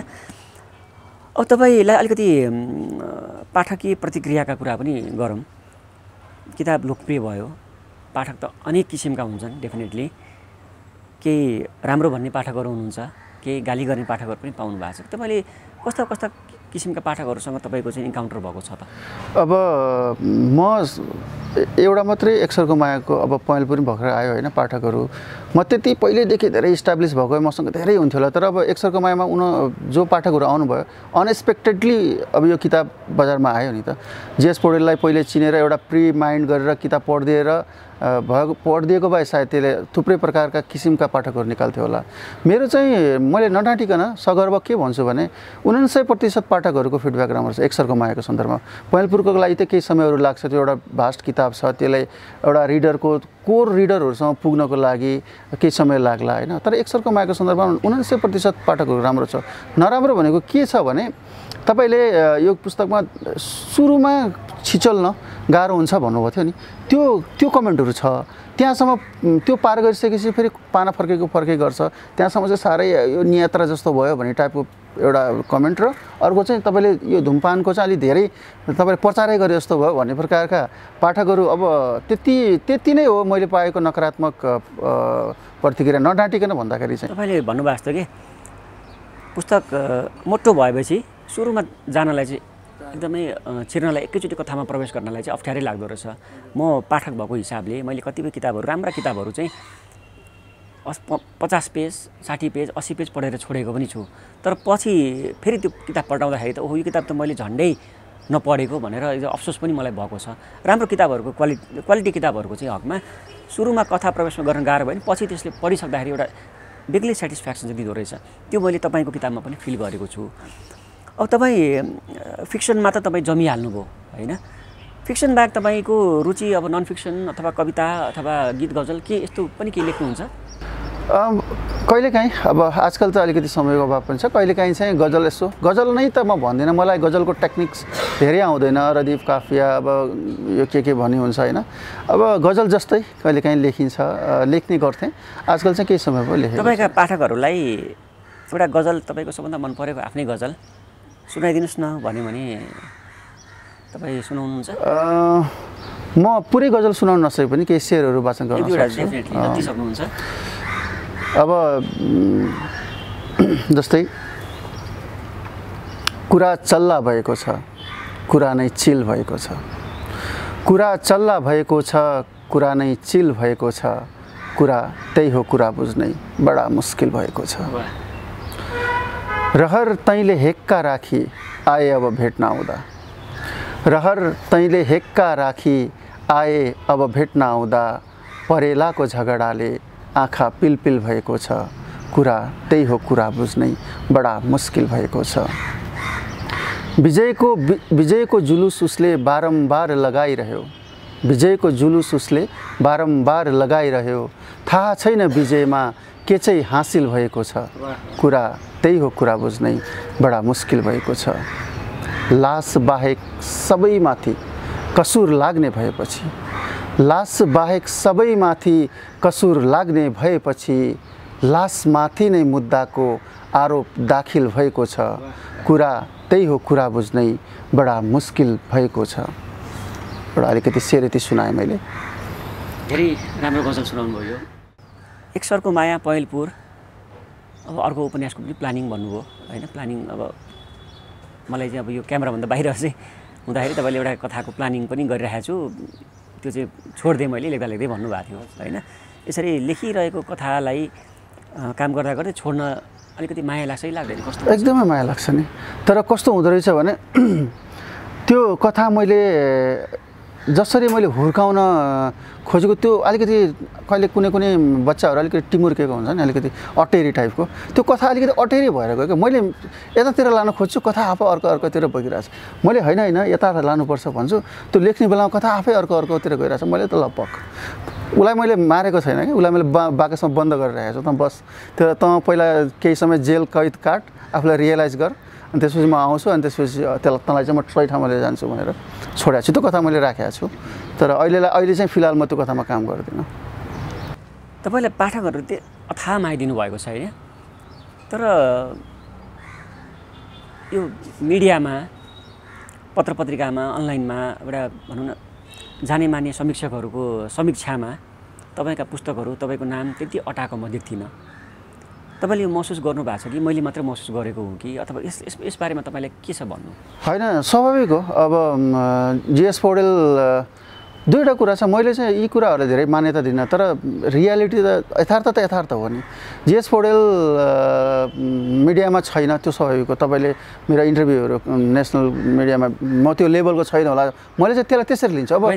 अब तपाईँलाई अलिकति पाठकीय प्रतिक्रियाका कुरा पनि गरौँ किताब लोकप्रिय भयो पाठक त अनेक किसिमका हुन्छन् डेफिनेटली केही राम्रो भन्ने पाठकहरू हुनुहुन्छ केही गाली गर्ने पाठकहरू पनि पाउनु भएको छ तपाईँले कस्ता कस्ता किसिमका पाठकहरूसँग तपाईँको चाहिँ इन्काउन्टर भएको छ त अब म एउटा मात्रै एकसर्को मायाको अब पहेँलपुर पनि भर्खर आयो होइन पाठकहरू म त्यति पहिल्यैदेखि धेरै इस्टाब्लिस भएको मसँग धेरै हुन्थ्यो होला तर अब एकसर्को मायामा जो पाठकहरू आउनुभयो अनएक्सपेक्टेडली अब यो किताब बजारमा आयो नि त जेएस पौडेललाई पहिले चिनेर एउटा प्री माइन्ड गरेर किताब पढिदिएको भए सायद त्यसले थुप्रै प्रकारका किसिमका पाठकहरू निकाल्थ्यो होला मेरो चाहिँ मैले नडाँटिकन सगर्व के भन्छु भने 99% पाठकहरूको फिडब्याक राम्रो छ एकसर्को मायाको सन्दर्भमा पहेँलपुरको लागि त केही समयहरू लाग्छ त्यो एउटा भास्ट किताब छ त्यसलाई एउटा रिडरको कोर रिडरहरूसँग पुग्नको लागि केही समय लाग्ला होइन तर एकसर्को मायाको सन्दर्भमा 99% पाठकहरू राम्रो छ नराम्रो भनेको के छ भने तपाईँले यो पुस्तकमा सुरुमा छिचल्न गाह्रो हुन्छ भन्नुभएको थियो नि त्यो कमेन्टहरू छ त्यहाँसम्म त्यो पार गरिसकेपछि फेरि पाना फर्कै गर्छ त्यहाँसम्म चाहिँ साह्रै यो नियात्रा जस्तो भयो भन्ने टाइपको एउटा कमेन्ट र अर्को चाहिँ तपाईँले यो धुमपानको चाहिँ अलिक धेरै तपाईँले प्रचारै गरे जस्तो भयो भन्ने प्रकारका पाठकहरू अब त्यति नै हो मैले पाएको नकारात्मक प्रतिक्रिया नडाँटिकन भन्दाखेरि चाहिँ तपाईँले भन्नुभएको जस्तो कि पुस्तक मोटो भएपछि सुरुमा जानलाई चाहिँ एकदमै छिर्नलाई एकैचोटि कथामा प्रवेश गर्नलाई चाहिँ अप्ठ्यारै लाग्दो रहेछ म पाठक भएको हिसाबले मैले कतिपय किताबहरू राम्रा किताबहरू चाहिँ 50 पेज 60 पेज 80 पेज पढेर छोडेको पनि छु। तर पछि फेरि त्यो किताब पल्टाउँदाखेरि त ओहो यो किताब त मैले झन्डै नपढेको भनेर अफसोस पनि मलाई भएको छ। राम्रो किताबहरूको क्वालिटी किताबहरूको चाहिँ हकमा सुरुमा कथा प्रवेशमा गर्न गाह्रो भयो नि पछि त्यसले पढिसक्दाखेरि एउटा बेग्लै सेटिस्फ्याक्सन चाहिँ दिँदो रहेछ। त्यो मैले तपाईँको किताबमा पनि फिल गरेको छु। अब तपाईँ फिक्सनमा त तपाईँ जमिहाल्नुभयो होइन? फिक्सन बाहेक तपाईँको रुचि अब नन फिक्सन अथवा कविता अथवा गीत गजल के यस्तो पनि के लेख्नुहुन्छ? कहिलेकाहीँ अब आजकल त अलिकति समयको अभाव पनि छ। कहिलेकाहीँ चाहिँ गजल यसो गजल नै त म भन्दिनँ, मलाई गजलको टेक्निक्स धेरै आउँदैन। रदीफ काफिया अब यो के भन्ने हुन्छ होइन। अब गजल जस्तै कहिलेकाहीँ लेख्ने गर्थेँ। आजकल चाहिँ केही समय भयो लेखेँ। तपाईँका पाठकहरूलाई एउटा गजल तपाईँको सबभन्दा मन परेको आफ्नै गजल सुनाइदिनुहोस् न भन्यो भने तपाईँ सुनाउनुहुन्छ? म पुरै गजल सुनाउन नसके पनि केही शेरहरू वाचन गर्न सक्नुहुन्छ। अब जस्तै कुरा चल्ला भएको छ, कुरा नै चिल भएको छ। कुरा चल्ला भएको छ, कुरा नै चिल भएको छ। कुरा त्यही हो, कुरा बुझ्नै बडा मुस्किल भएको छ। रहर तैँले हेक्का राखी आए अब भेट्न आउँदा। रहर तैँले हेक्का राखी आए अब भेट्न आउँदा। परेलाको झगडाले आँखा पिलपिल भएको छ। कुरा त्यही हो, कुरा बुझ्नै बडा मुस्किल भएको छ। विजयको जुलुस उसले बारम्बार लगाइरह्यो। विजयको जुलुस उसले बारम्बार लगाइरह्यो। थाहा छैन विजयमा के चाहिँ हासिल भएको छ। कुरा त्यही हो, कुरा बुझ्नै बडा मुस्किल भएको छ। लास बाहेक सबैमाथि कसुर लाग्ने भएपछि, लास बाहेक सबैमाथि कसुर लाग्ने भएपछि लासमाथि नै मुद्दाको आरोप दाखिल भएको छ। कुरा त्यही हो, कुरा बुझ्नै बडा मुस्किल भएको छ। एउटा अलिकति शेर यति सुनाएँ मैले। धेरै राम्रो गजल सुनाउनु भयो। एक सरको माया पहेलपुर। अब अर्को उपन्यासको पनि प्लानिङ भन्नुभयो होइन? प्लानिङ अब मलाई चाहिँ अब यो क्यामेराभन्दा बाहिर चाहिँ हुँदाखेरि तपाईँले एउटा कथाको प्लानिङ पनि गरिरहेको छु, त्यो चाहिँ छोडिदिएँ मैले लेख्दा लेख्दै भन्नुभएको थियो होइन? यसरी लेखिरहेको कथालाई काम गर्दा गर्दै छोड्न अलिकति माया लाग्छ कि लाग्दैन? कस्तो? एकदमै माया लाग्छ नि। तर कस्तो हुँदो रहेछ भने त्यो कथा मैले जसरी मैले हुर्काउन खोजेको त्यो अलिकति कहिले कुनै बच्चाहरू अलिकति टिमुर्केको हुन्छ नि, अलिकति अटेरी टाइपको, त्यो कथा अलिकति अटेरी भएर गयो क्या। मैले यतातिर लानु खोज्छु, कथा आफै अर्कोतिर बगिरहेछ। मैले होइन यता लानुपर्छ भन्छु, त्यो लेख्ने बेलामा कथा आफै अर्कोतिर गइरहेछ। मैले त लपक उसलाई मैले मारेको छैन कि, उसलाई मैले बाकसमा बन्द गरिरहेको छु। त बस त्यो त पहिला केही समय जेल कैद काट, आफूलाई रियलाइज गर, अनि त्यसपछि म आउँछु, अनि त्यसपछि तँलाई चाहिँ म सही ठाउँमा लिएर जान्छु भनेर छोडेको छु। त्यो कथा मैले राखेको छु। तर अहिले चाहिँ फिलहाल म त्यो कथामा काम गर्दिनँ। तपाईँलाई पाठकहरू त्यो अथाह माया दिनुभएको छ होइन? तर यो मिडियामा, पत्र पत्रिकामा, अनलाइनमा एउटा भनौँ न जाने माने समीक्षकहरूको समीक्षामा तपाईँका पुस्तकहरू, तपाईँको नाम त्यति अटाएको म देख्दिनँ। तपाईँले यो महसुस गर्नुभएको छ कि मैले मात्र महसुस गरेको हो कि, अथवा यसबारेमा तपाईँलाई के छ भन्नु? होइन, स्वाभाविक हो। अब जीएस पौडेल दुईवटा कुरा छ। मैले चाहिँ यी कुराहरूलाई धेरै मान्यता दिनँ, तर रियालिटी त यथार्थ हो नि। जीएस पौडेल मिडियामा छैन, त्यो स्वाभाविक हो। तपाईँले मेरो इन्टरभ्यूहरू नेसनल मिडियामा म त्यो लेभलको छैन होला, मैले चाहिँ त्यसलाई त्यसरी लिन्छु। अब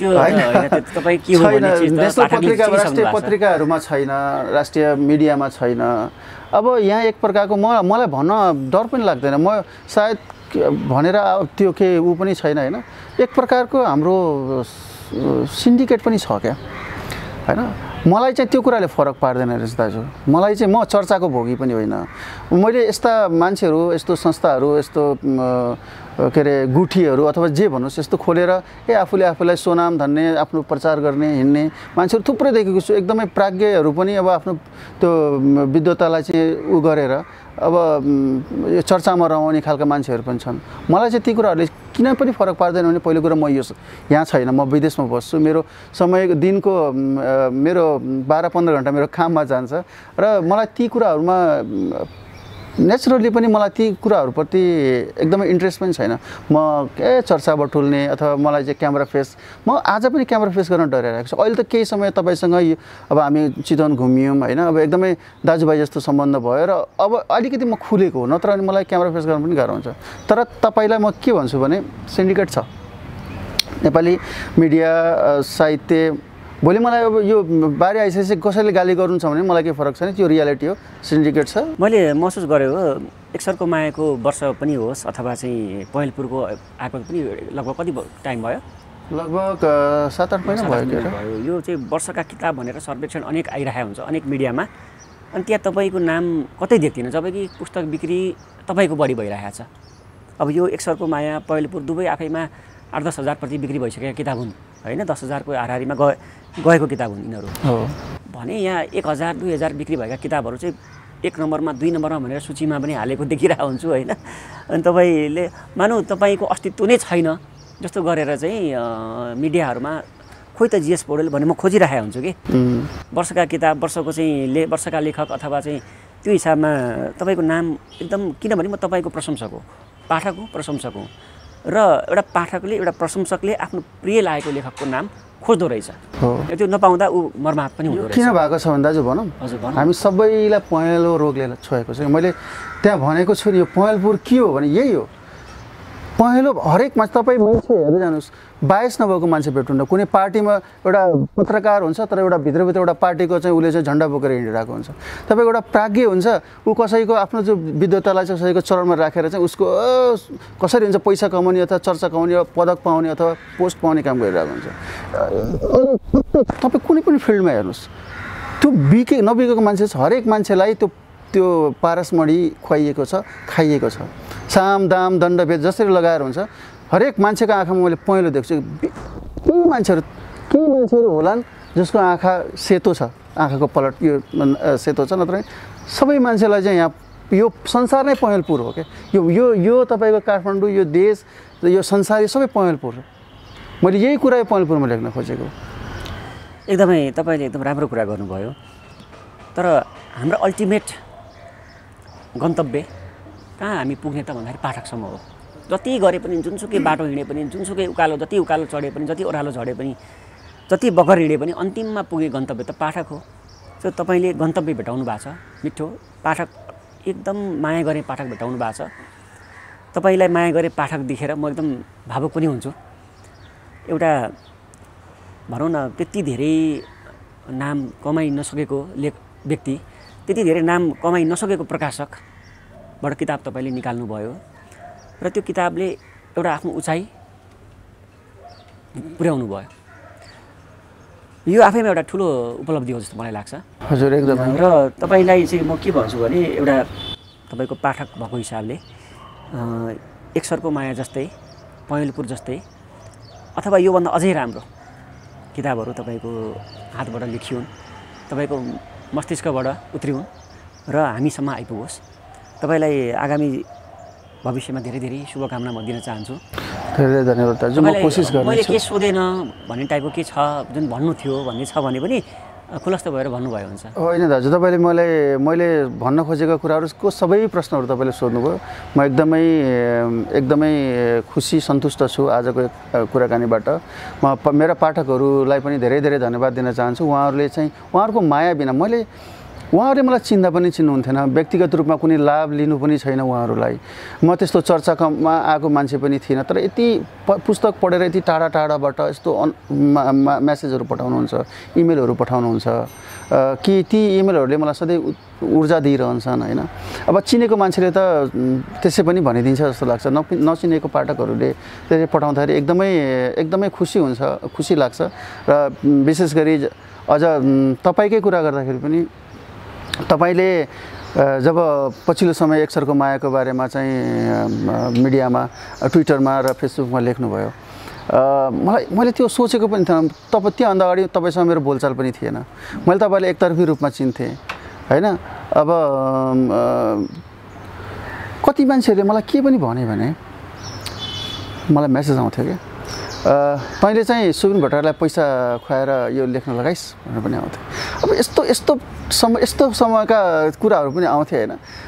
नेसनल पत्रिका, राष्ट्रिय पत्रिकाहरूमा छैन, राष्ट्रिय मिडियामा छैन। अब यहाँ एक प्रकारको मलाई भन्न डर पनि लाग्दैन। म सायद भनेर त्यो के ऊ पनि छैन होइन? एक प्रकारको हाम्रो सिन्डिकेट पनि छ क्या होइन? मलाई चाहिँ त्यो कुराले फरक पार्दैन रहेछ दाजु। मलाई चाहिँ म चर्चाको भोगी पनि होइन। मैले यस्ता मान्छेहरू, यस्तो संस्थाहरू, यस्तो के अरे गुठीहरू अथवा जे भन्नुहोस् यस्तो खोलेर आफूलाई सोनाम धन्ने, आफ्नो प्रचार गर्ने हिँड्ने मान्छेहरू थुप्रै देखेको छु। एकदमै प्राज्ञहरू पनि अब आफ्नो त्यो विद्वतालाई चाहिँ उ गरेर अब यो चर्चामा रहने खालका मान्छेहरू पनि छन्। मलाई चाहिँ ती कुराहरूले किन पनि फरक पार्दैन भने पहिलो कुरा म यहाँ छैन, म विदेशमा बस्छु। मेरो समय दिनको मेरो 12-15 घन्टा मेरो काममा जान्छ र मलाई ती कुराहरूमा नेचुरली पनि मलाई ती कुराहरूप्रति एकदमै इन्ट्रेस्ट पनि छैन। म चर्चा बटुल्ने अथवा मलाई चाहिँ क्यामेरा फेस, म आज पनि क्यामेरा फेस गर्न डराइरहेको छु। अहिले त केही समय तपाईँसँग अब हामी चितवन घुम्यौँ होइन, अब एकदमै दाजुभाइ जस्तो सम्बन्ध भयो र अब अलिकति म खुलेको हो, नत्र अनि मलाई क्यामेरा फेस गर्न पनि गाह्रो हुन्छ। तर तपाईँलाई म के भन्छु भने सिन्डिकेट छ नेपाली मिडिया साहित्य। भोलि मलाई अब यो बारे आइसकेपछि कसैले गाली गर्नुहुन्छ भने मलाई केही फरक छैन, त्यो रियालिटी हो, सिन्डिकेट छ। मैले महसुस गरेँ हो एक सरको मायाको वर्ष पनि होस् अथवा चाहिँ पहेँलपुरको आएको पनि लगभग कति टाइम भयो? लगभग 7-8 महिना भयो। यो चाहिँ वर्षका किताब भनेर सर्वेक्षण अनेक आइरहेको हुन्छ अनेक मिडियामा, अनि त्यहाँ तपाईँको नाम कतै देख्दिनँ, जबकि पुस्तक बिक्री तपाईँको बढी भइरहेको छ। अब यो एक सरको माया पहेँलपुर दुवै आफैमा 8-10 हजार प्रति बिक्री भइसकेका किताब हुन् होइन, 10 हजारको हाराहारीमा गएको किताब हुन् यिनीहरू भने यहाँ 1000-2000 बिक्री भएका किताबहरू चाहिँ 1 नम्बरमा 2 नम्बरमा भनेर सूचीमा पनि हालेको देखिरहेको हुन्छु होइन। अनि तपाईँले मानौँ तपाईँको अस्तित्व नै छैन जस्तो गरेर चाहिँ मिडियाहरूमा खोइ त जीएस पौडेल भने म खोजिरहेको हुन्छु कि वर्षका किताब वर्षको चाहिँ वर्षका लेखक अथवा चाहिँ त्यो हिसाबमा तपाईँको नाम एकदम, किनभने म तपाईँको प्रशंसक हो, पाठक हो, प्रशंसक हो र एउटा पाठकले एउटा प्रशंसकले आफ्नो प्रिय लागेको लेखकको नाम खोज्दो रहेछ, त्यो नपाउँदा ऊ मर्माहत पनि हुँदो रहेछ। किन भएको छ भने दाजु भनौँ, हामी सबैलाई पहेँलो रोगले छोएको छ। मैले त्यहाँ भनेको छु नि, यो पहेँलपुर के हो भने यही हो। पहेँलो हरेक मान्छे, तपाईँ मान्छे हेर्दै जानुहोस्, बायस नभएको मान्छे भेट्नुहुन्न। कुनै पार्टीमा एउटा पत्रकार हुन्छ तर एउटा भित्रभित्र एउटा पार्टीको चाहिँ उसले चाहिँ झन्डा बोकेर हिँडिरहेको हुन्छ। तपाईँको एउटा प्राज्ञ हुन्छ, ऊ कसैको आफ्नो जो विद्वतालाई चाहिँ कसैको चरणमा राखेर चाहिँ उसको कसरी हुन्छ पैसा कमाउने अथवा चर्चा कमाउने, पदक पाउने अथवा पोस्ट पाउने काम गरिरहेको हुन्छ। तपाईँ कुनै पनि फिल्डमा हेर्नुहोस्, त्यो नबिकेको मान्छे छ, हरेक मान्छेलाई त्यो पारसमणि खुवाइएको छ, खाइएको छ, साम दाम दण्ड भेद जसरी लगाएर हुन्छ। हरेक मान्छेको आँखामा मैले पहेँलो देख्छु। केही मान्छेहरू होलान् जसको आँखा सेतो छ, आँखाको पलट यो सेतो छ, नत्र सबै मान्छेलाई चाहिँ यहाँ यो संसार नै पहेँलपुर हो क्या। यो तपाईँको काठमाडौँ, यो देश, यो संसार, यो सबै पहेँलपुर हो। मैले यही कुरा पहेँलपुरमा लेख्न खोजेको। एकदमै तपाईँले एकदम राम्रो कुरा गर्नुभयो। तर हाम्रो अल्टिमेट गन्तव्य कहाँ हामी पुग्ने त भन्दाखेरि पाठकसम्म हो। जति गरे पनि, जुनसुकै बाटो हिँडे पनि, जुनसुकै जति उकालो चढे पनि, जति ओह्रालो झरे पनि, जति बगर हिँडे पनि अन्तिममा पुगे गन्तव्य त पाठक हो। सो तपाईँले गन्तव्य भेटाउनु भएको छ, मिठो पाठक, एकदम माया गर्ने पाठक भेटाउनु भएको छ। तपाईँलाई माया गरे पाठक देखेर म एकदम भावुक पनि हुन्छु। एउटा भनौँ न त्यति धेरै नाम कमाइ नसकेको व्यक्ति, त्यति धेरै नाम कमाइ नसकेको प्रकाशकबाट किताब तपाईँले निकाल्नुभयो र त्यो किताबले एउटा आफ्नो उचाइ पुर्याउनु भयो। यो आफैमा एउटा ठुलो उपलब्धि हो जस्तो मलाई लाग्छ। हजुर एकदम। र तपाईँलाई चाहिँ म के भन्छु भने एउटा तपाईँको पाठक भएको हिसाबले एक सरको माया जस्तै, पहेँलपुर जस्तै अथवा योभन्दा अझै राम्रो किताबहरू तपाईँको हातबाट लेखिउन्, तपाईँको मस्तिष्कबाट उत्रिउन् र हामीसम्म आइपुगोस्। तपाईँलाई आगामी भविष्यमा धेरै धेरै शुभकामना म दिन चाहन्छु। धेरै धन्यवाद दाजु, म कोसिस गर्नेछु। मैले के सोधेन भन्ने टाइपको के छ जुन भन्नु थियो भन्ने छ भने पनि खुलस्त भएर भन्नुभयो हुन्छ। होइन दाजु, तपाईँले मैले भन्न खोजेका कुराहरूको सबै प्रश्नहरू तपाईँले सोध्नुभयो। म एकदमै खुसी सन्तुष्ट छु आजको कुराकानीबाट। म मेरा पाठकहरूलाई पनि धेरै धेरै धन्यवाद दिन चाहन्छु। उहाँहरूले चाहिँ उहाँहरूको माया बिना उहाँहरूले मलाई चिन्दा पनि चिन्नुहुन्थेन, व्यक्तिगत रूपमा कुनै लाभ लिनु पनि छैन उहाँहरूलाई। म त्यस्तो चर्चामा आएको मान्छे पनि थिइनँ, तर यति पुस्तक पढेर यति टाढा टाढाबाट यस्तो म्यासेजहरू पठाउनुहुन्छ, इमेलहरू पठाउनुहुन्छ कि ती इमेलहरूले मलाई सधैँ ऊर्जा दिइरहन्छन् होइन। अब चिनेको मान्छेले त त्यसै पनि भनिदिन्छ जस्तो लाग्छ, नचिनेको पाठकहरूले त्यसरी पठाउँदाखेरि एकदमै खुसी हुन्छ, खुसी लाग्छ। र विशेष गरी अझ तपाईँकै कुरा गर्दाखेरि पनि तपाईँले जब पछिल्लो समय एक सरको मायाको बारेमा चाहिँ मिडियामा, ट्विटरमा र फेसबुकमा लेख्नुभयो, मैले त्यो सोचेको पनि थिएन। त्योभन्दा अगाडि तपाईँसँग मेरो बोलचाल पनि थिएन। मैले तपाईँलाई एकतर्फी रूपमा चिन्थेँ होइन। अब कति मान्छेहरूले मलाई के पनि भने मलाई मेसेज आउँथ्यो क्या, तैँले चाहिँ सुबिन भट्टराईलाई पैसा खुवाएर यो लेख्न लगाइस् भनेर पनि आउँथ्यो। अब यस्तो समयका कुराहरू पनि आउँथे होइन।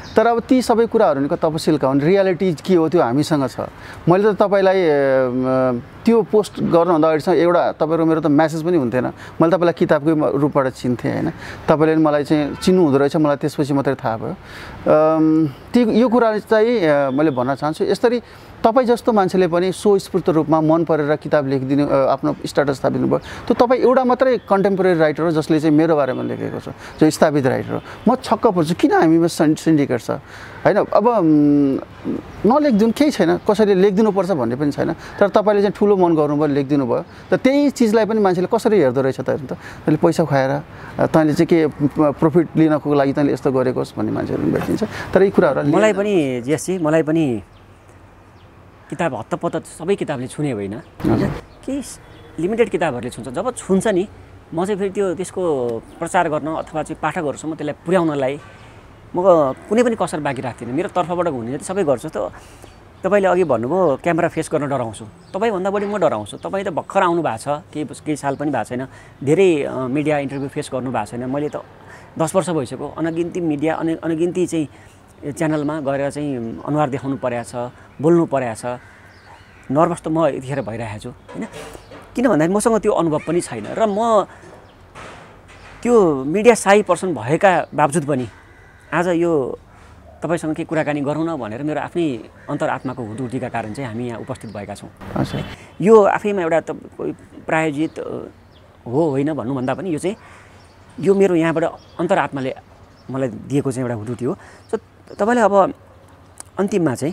तर अब ती सबै कुराहरू निको तपसिलका हुन्, रियालिटी के हो त्यो हामीसँग छ। मैले त तपाईँलाई त्यो पोस्ट गर्नुभन्दा अगाडिसँग एउटा तपाईँ र मेरो त म्यासेज पनि हुन्थेन, मैले तपाईँलाई किताबकै रूपबाट चिन्थेँ होइन, तपाईँले मलाई चाहिँ चिन्नु हुँदो रहेछ, मलाई त्यसपछि मात्रै थाहा भयो। यो कुरा चाहिँ मैले भन्न चाहन्छु, यसरी तपाईँ जस्तो मान्छेले पनि स्वस्फूर्त रूपमा मन परेर किताब लेखिदिनु, आफ्नो स्ट्याटस थपिदिनु भयो। त्यो तपाईँ एउटा मात्रै कन्टेम्पोरेरी राइटर हो जसले चाहिँ मेरो बारेमा लेखेको छ, जो स्थापित राइटर हो। म छक्क पर्छु किन हामीमा सिन्डिकेट छ होइन। अब नलेखिदिनु केही छैन, कसैले लेखिदिनुपर्छ भन्ने पनि छैन, तर तपाईँले चाहिँ ठुलो मन गर्नुभयो, लेखिदिनु भयो। त त्यही चिजलाई पनि मान्छेले कसरी हेर्दो रहेछ त तैँले पैसा खुवाएर तैँले चाहिँ के प्रफिट लिनको लागि तैँले यस्तो गरेको होस् भन्ने मान्छेहरू पनि भेटिन्छ। तर यी कुराहरू मलाई पनि जेसी मलाई पनि किताब हत्तपत्त सबै किताबले छुने होइन, केही लिमिटेड किताबहरूले छुन्छ। जब छुन्छ नि म चाहिँ फेरि त्यसको प्रचार गर्न अथवा चाहिँ पाठकहरूसम्म त्यसलाई पुर्याउनलाई म कुनै पनि कसर बाँकी राख्दिनँ। मेरो तर्फबाट हुने जति सबै गर्छु। त तपाईँले अघि भन्नुभयो क्यामेरा फेस गर्न डराउँछु, तपाईँभन्दा बढी म डराउँछु। तपाईँ त भर्खर आउनु भएको छ, केही साल पनि भएको छैन, धेरै मिडिया इन्टरभ्यू फेस गर्नु भएको छैन। मैले त 10 वर्ष भइसक्यो, अनगिन्ती मिडिया अनगिन्ती चाहिँ च्यानलमा गएर चाहिँ अनुहार देखाउनु परेको छ, बोल्नु परेको छ। नर्भस त म यतिखेर भइरहेको छु होइन, किन भन्दाखेरि मसँग त्यो अनुभव पनि छैन र म त्यो मिडिया साई पर्सन भएका बावजुद पनि आज यो तपाईँसँग केही कुराकानी गरौँ न भनेर मेरो आफ्नै अन्तरआत्माको हुटुटीका कारण चाहिँ हामी यहाँ उपस्थित भएका छौँ। यो आफैमा एउटा प्रायोजित हो होइन भन्नुभन्दा पनि यो चाहिँ यो मेरो यहाँबाट अन्तरआत्माले मलाई दिएको चाहिँ एउटा हुटुटी हो। सो तपाईँलाई अब अन्तिममा चाहिँ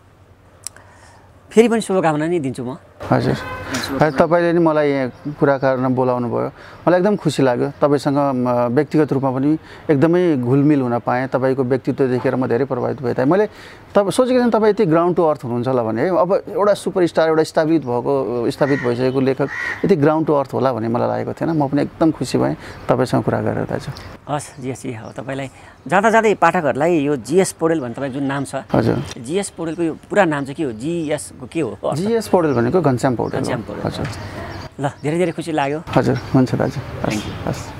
फेरि पनि शुभकामना नै दिन्छु म। हजुर, तपाईँले नि मलाई यहाँ कुरा गर्न बोलाउनु भयो, मलाई एकदम खुसी लाग्यो। तपाईँसँग व्यक्तिगत रूपमा पनि एकदमै घुलमिल हुन पाएँ। तपाईँको व्यक्तित्व देखेर म धेरै प्रभावित भएँ। मैले सोचेको थिएँ तपाईँ यति ग्राउन्ड टु अर्थ हुनुहुन्छ होला भने है। अब एउटा सुपरस्टार, एउटा स्थापित भइसकेको लेखक यति ग्राउन्ड टु अर्थ होला भन्ने मलाई लागेको थिएन। म पनि एकदम खुसी भएँ तपाईँसँग कुरा गरेर दाजु। हस् जिएसजी, हो तपाईँलाई जाँदा जाँदै पाठकहरूलाई यो जीएस पौडेल भन्ने तपाईँको जुन नाम छ, हजुर, जीएस पौडेलको यो पुरा नाम चाहिँ के हो? जीएसको के हो? जीएस पौडेल भनेको घनश्याम पौडेल। हजुर, ल धेरै धेरै खुसी लाग्यो। हजुर, हुन्छ दाजु, हस्।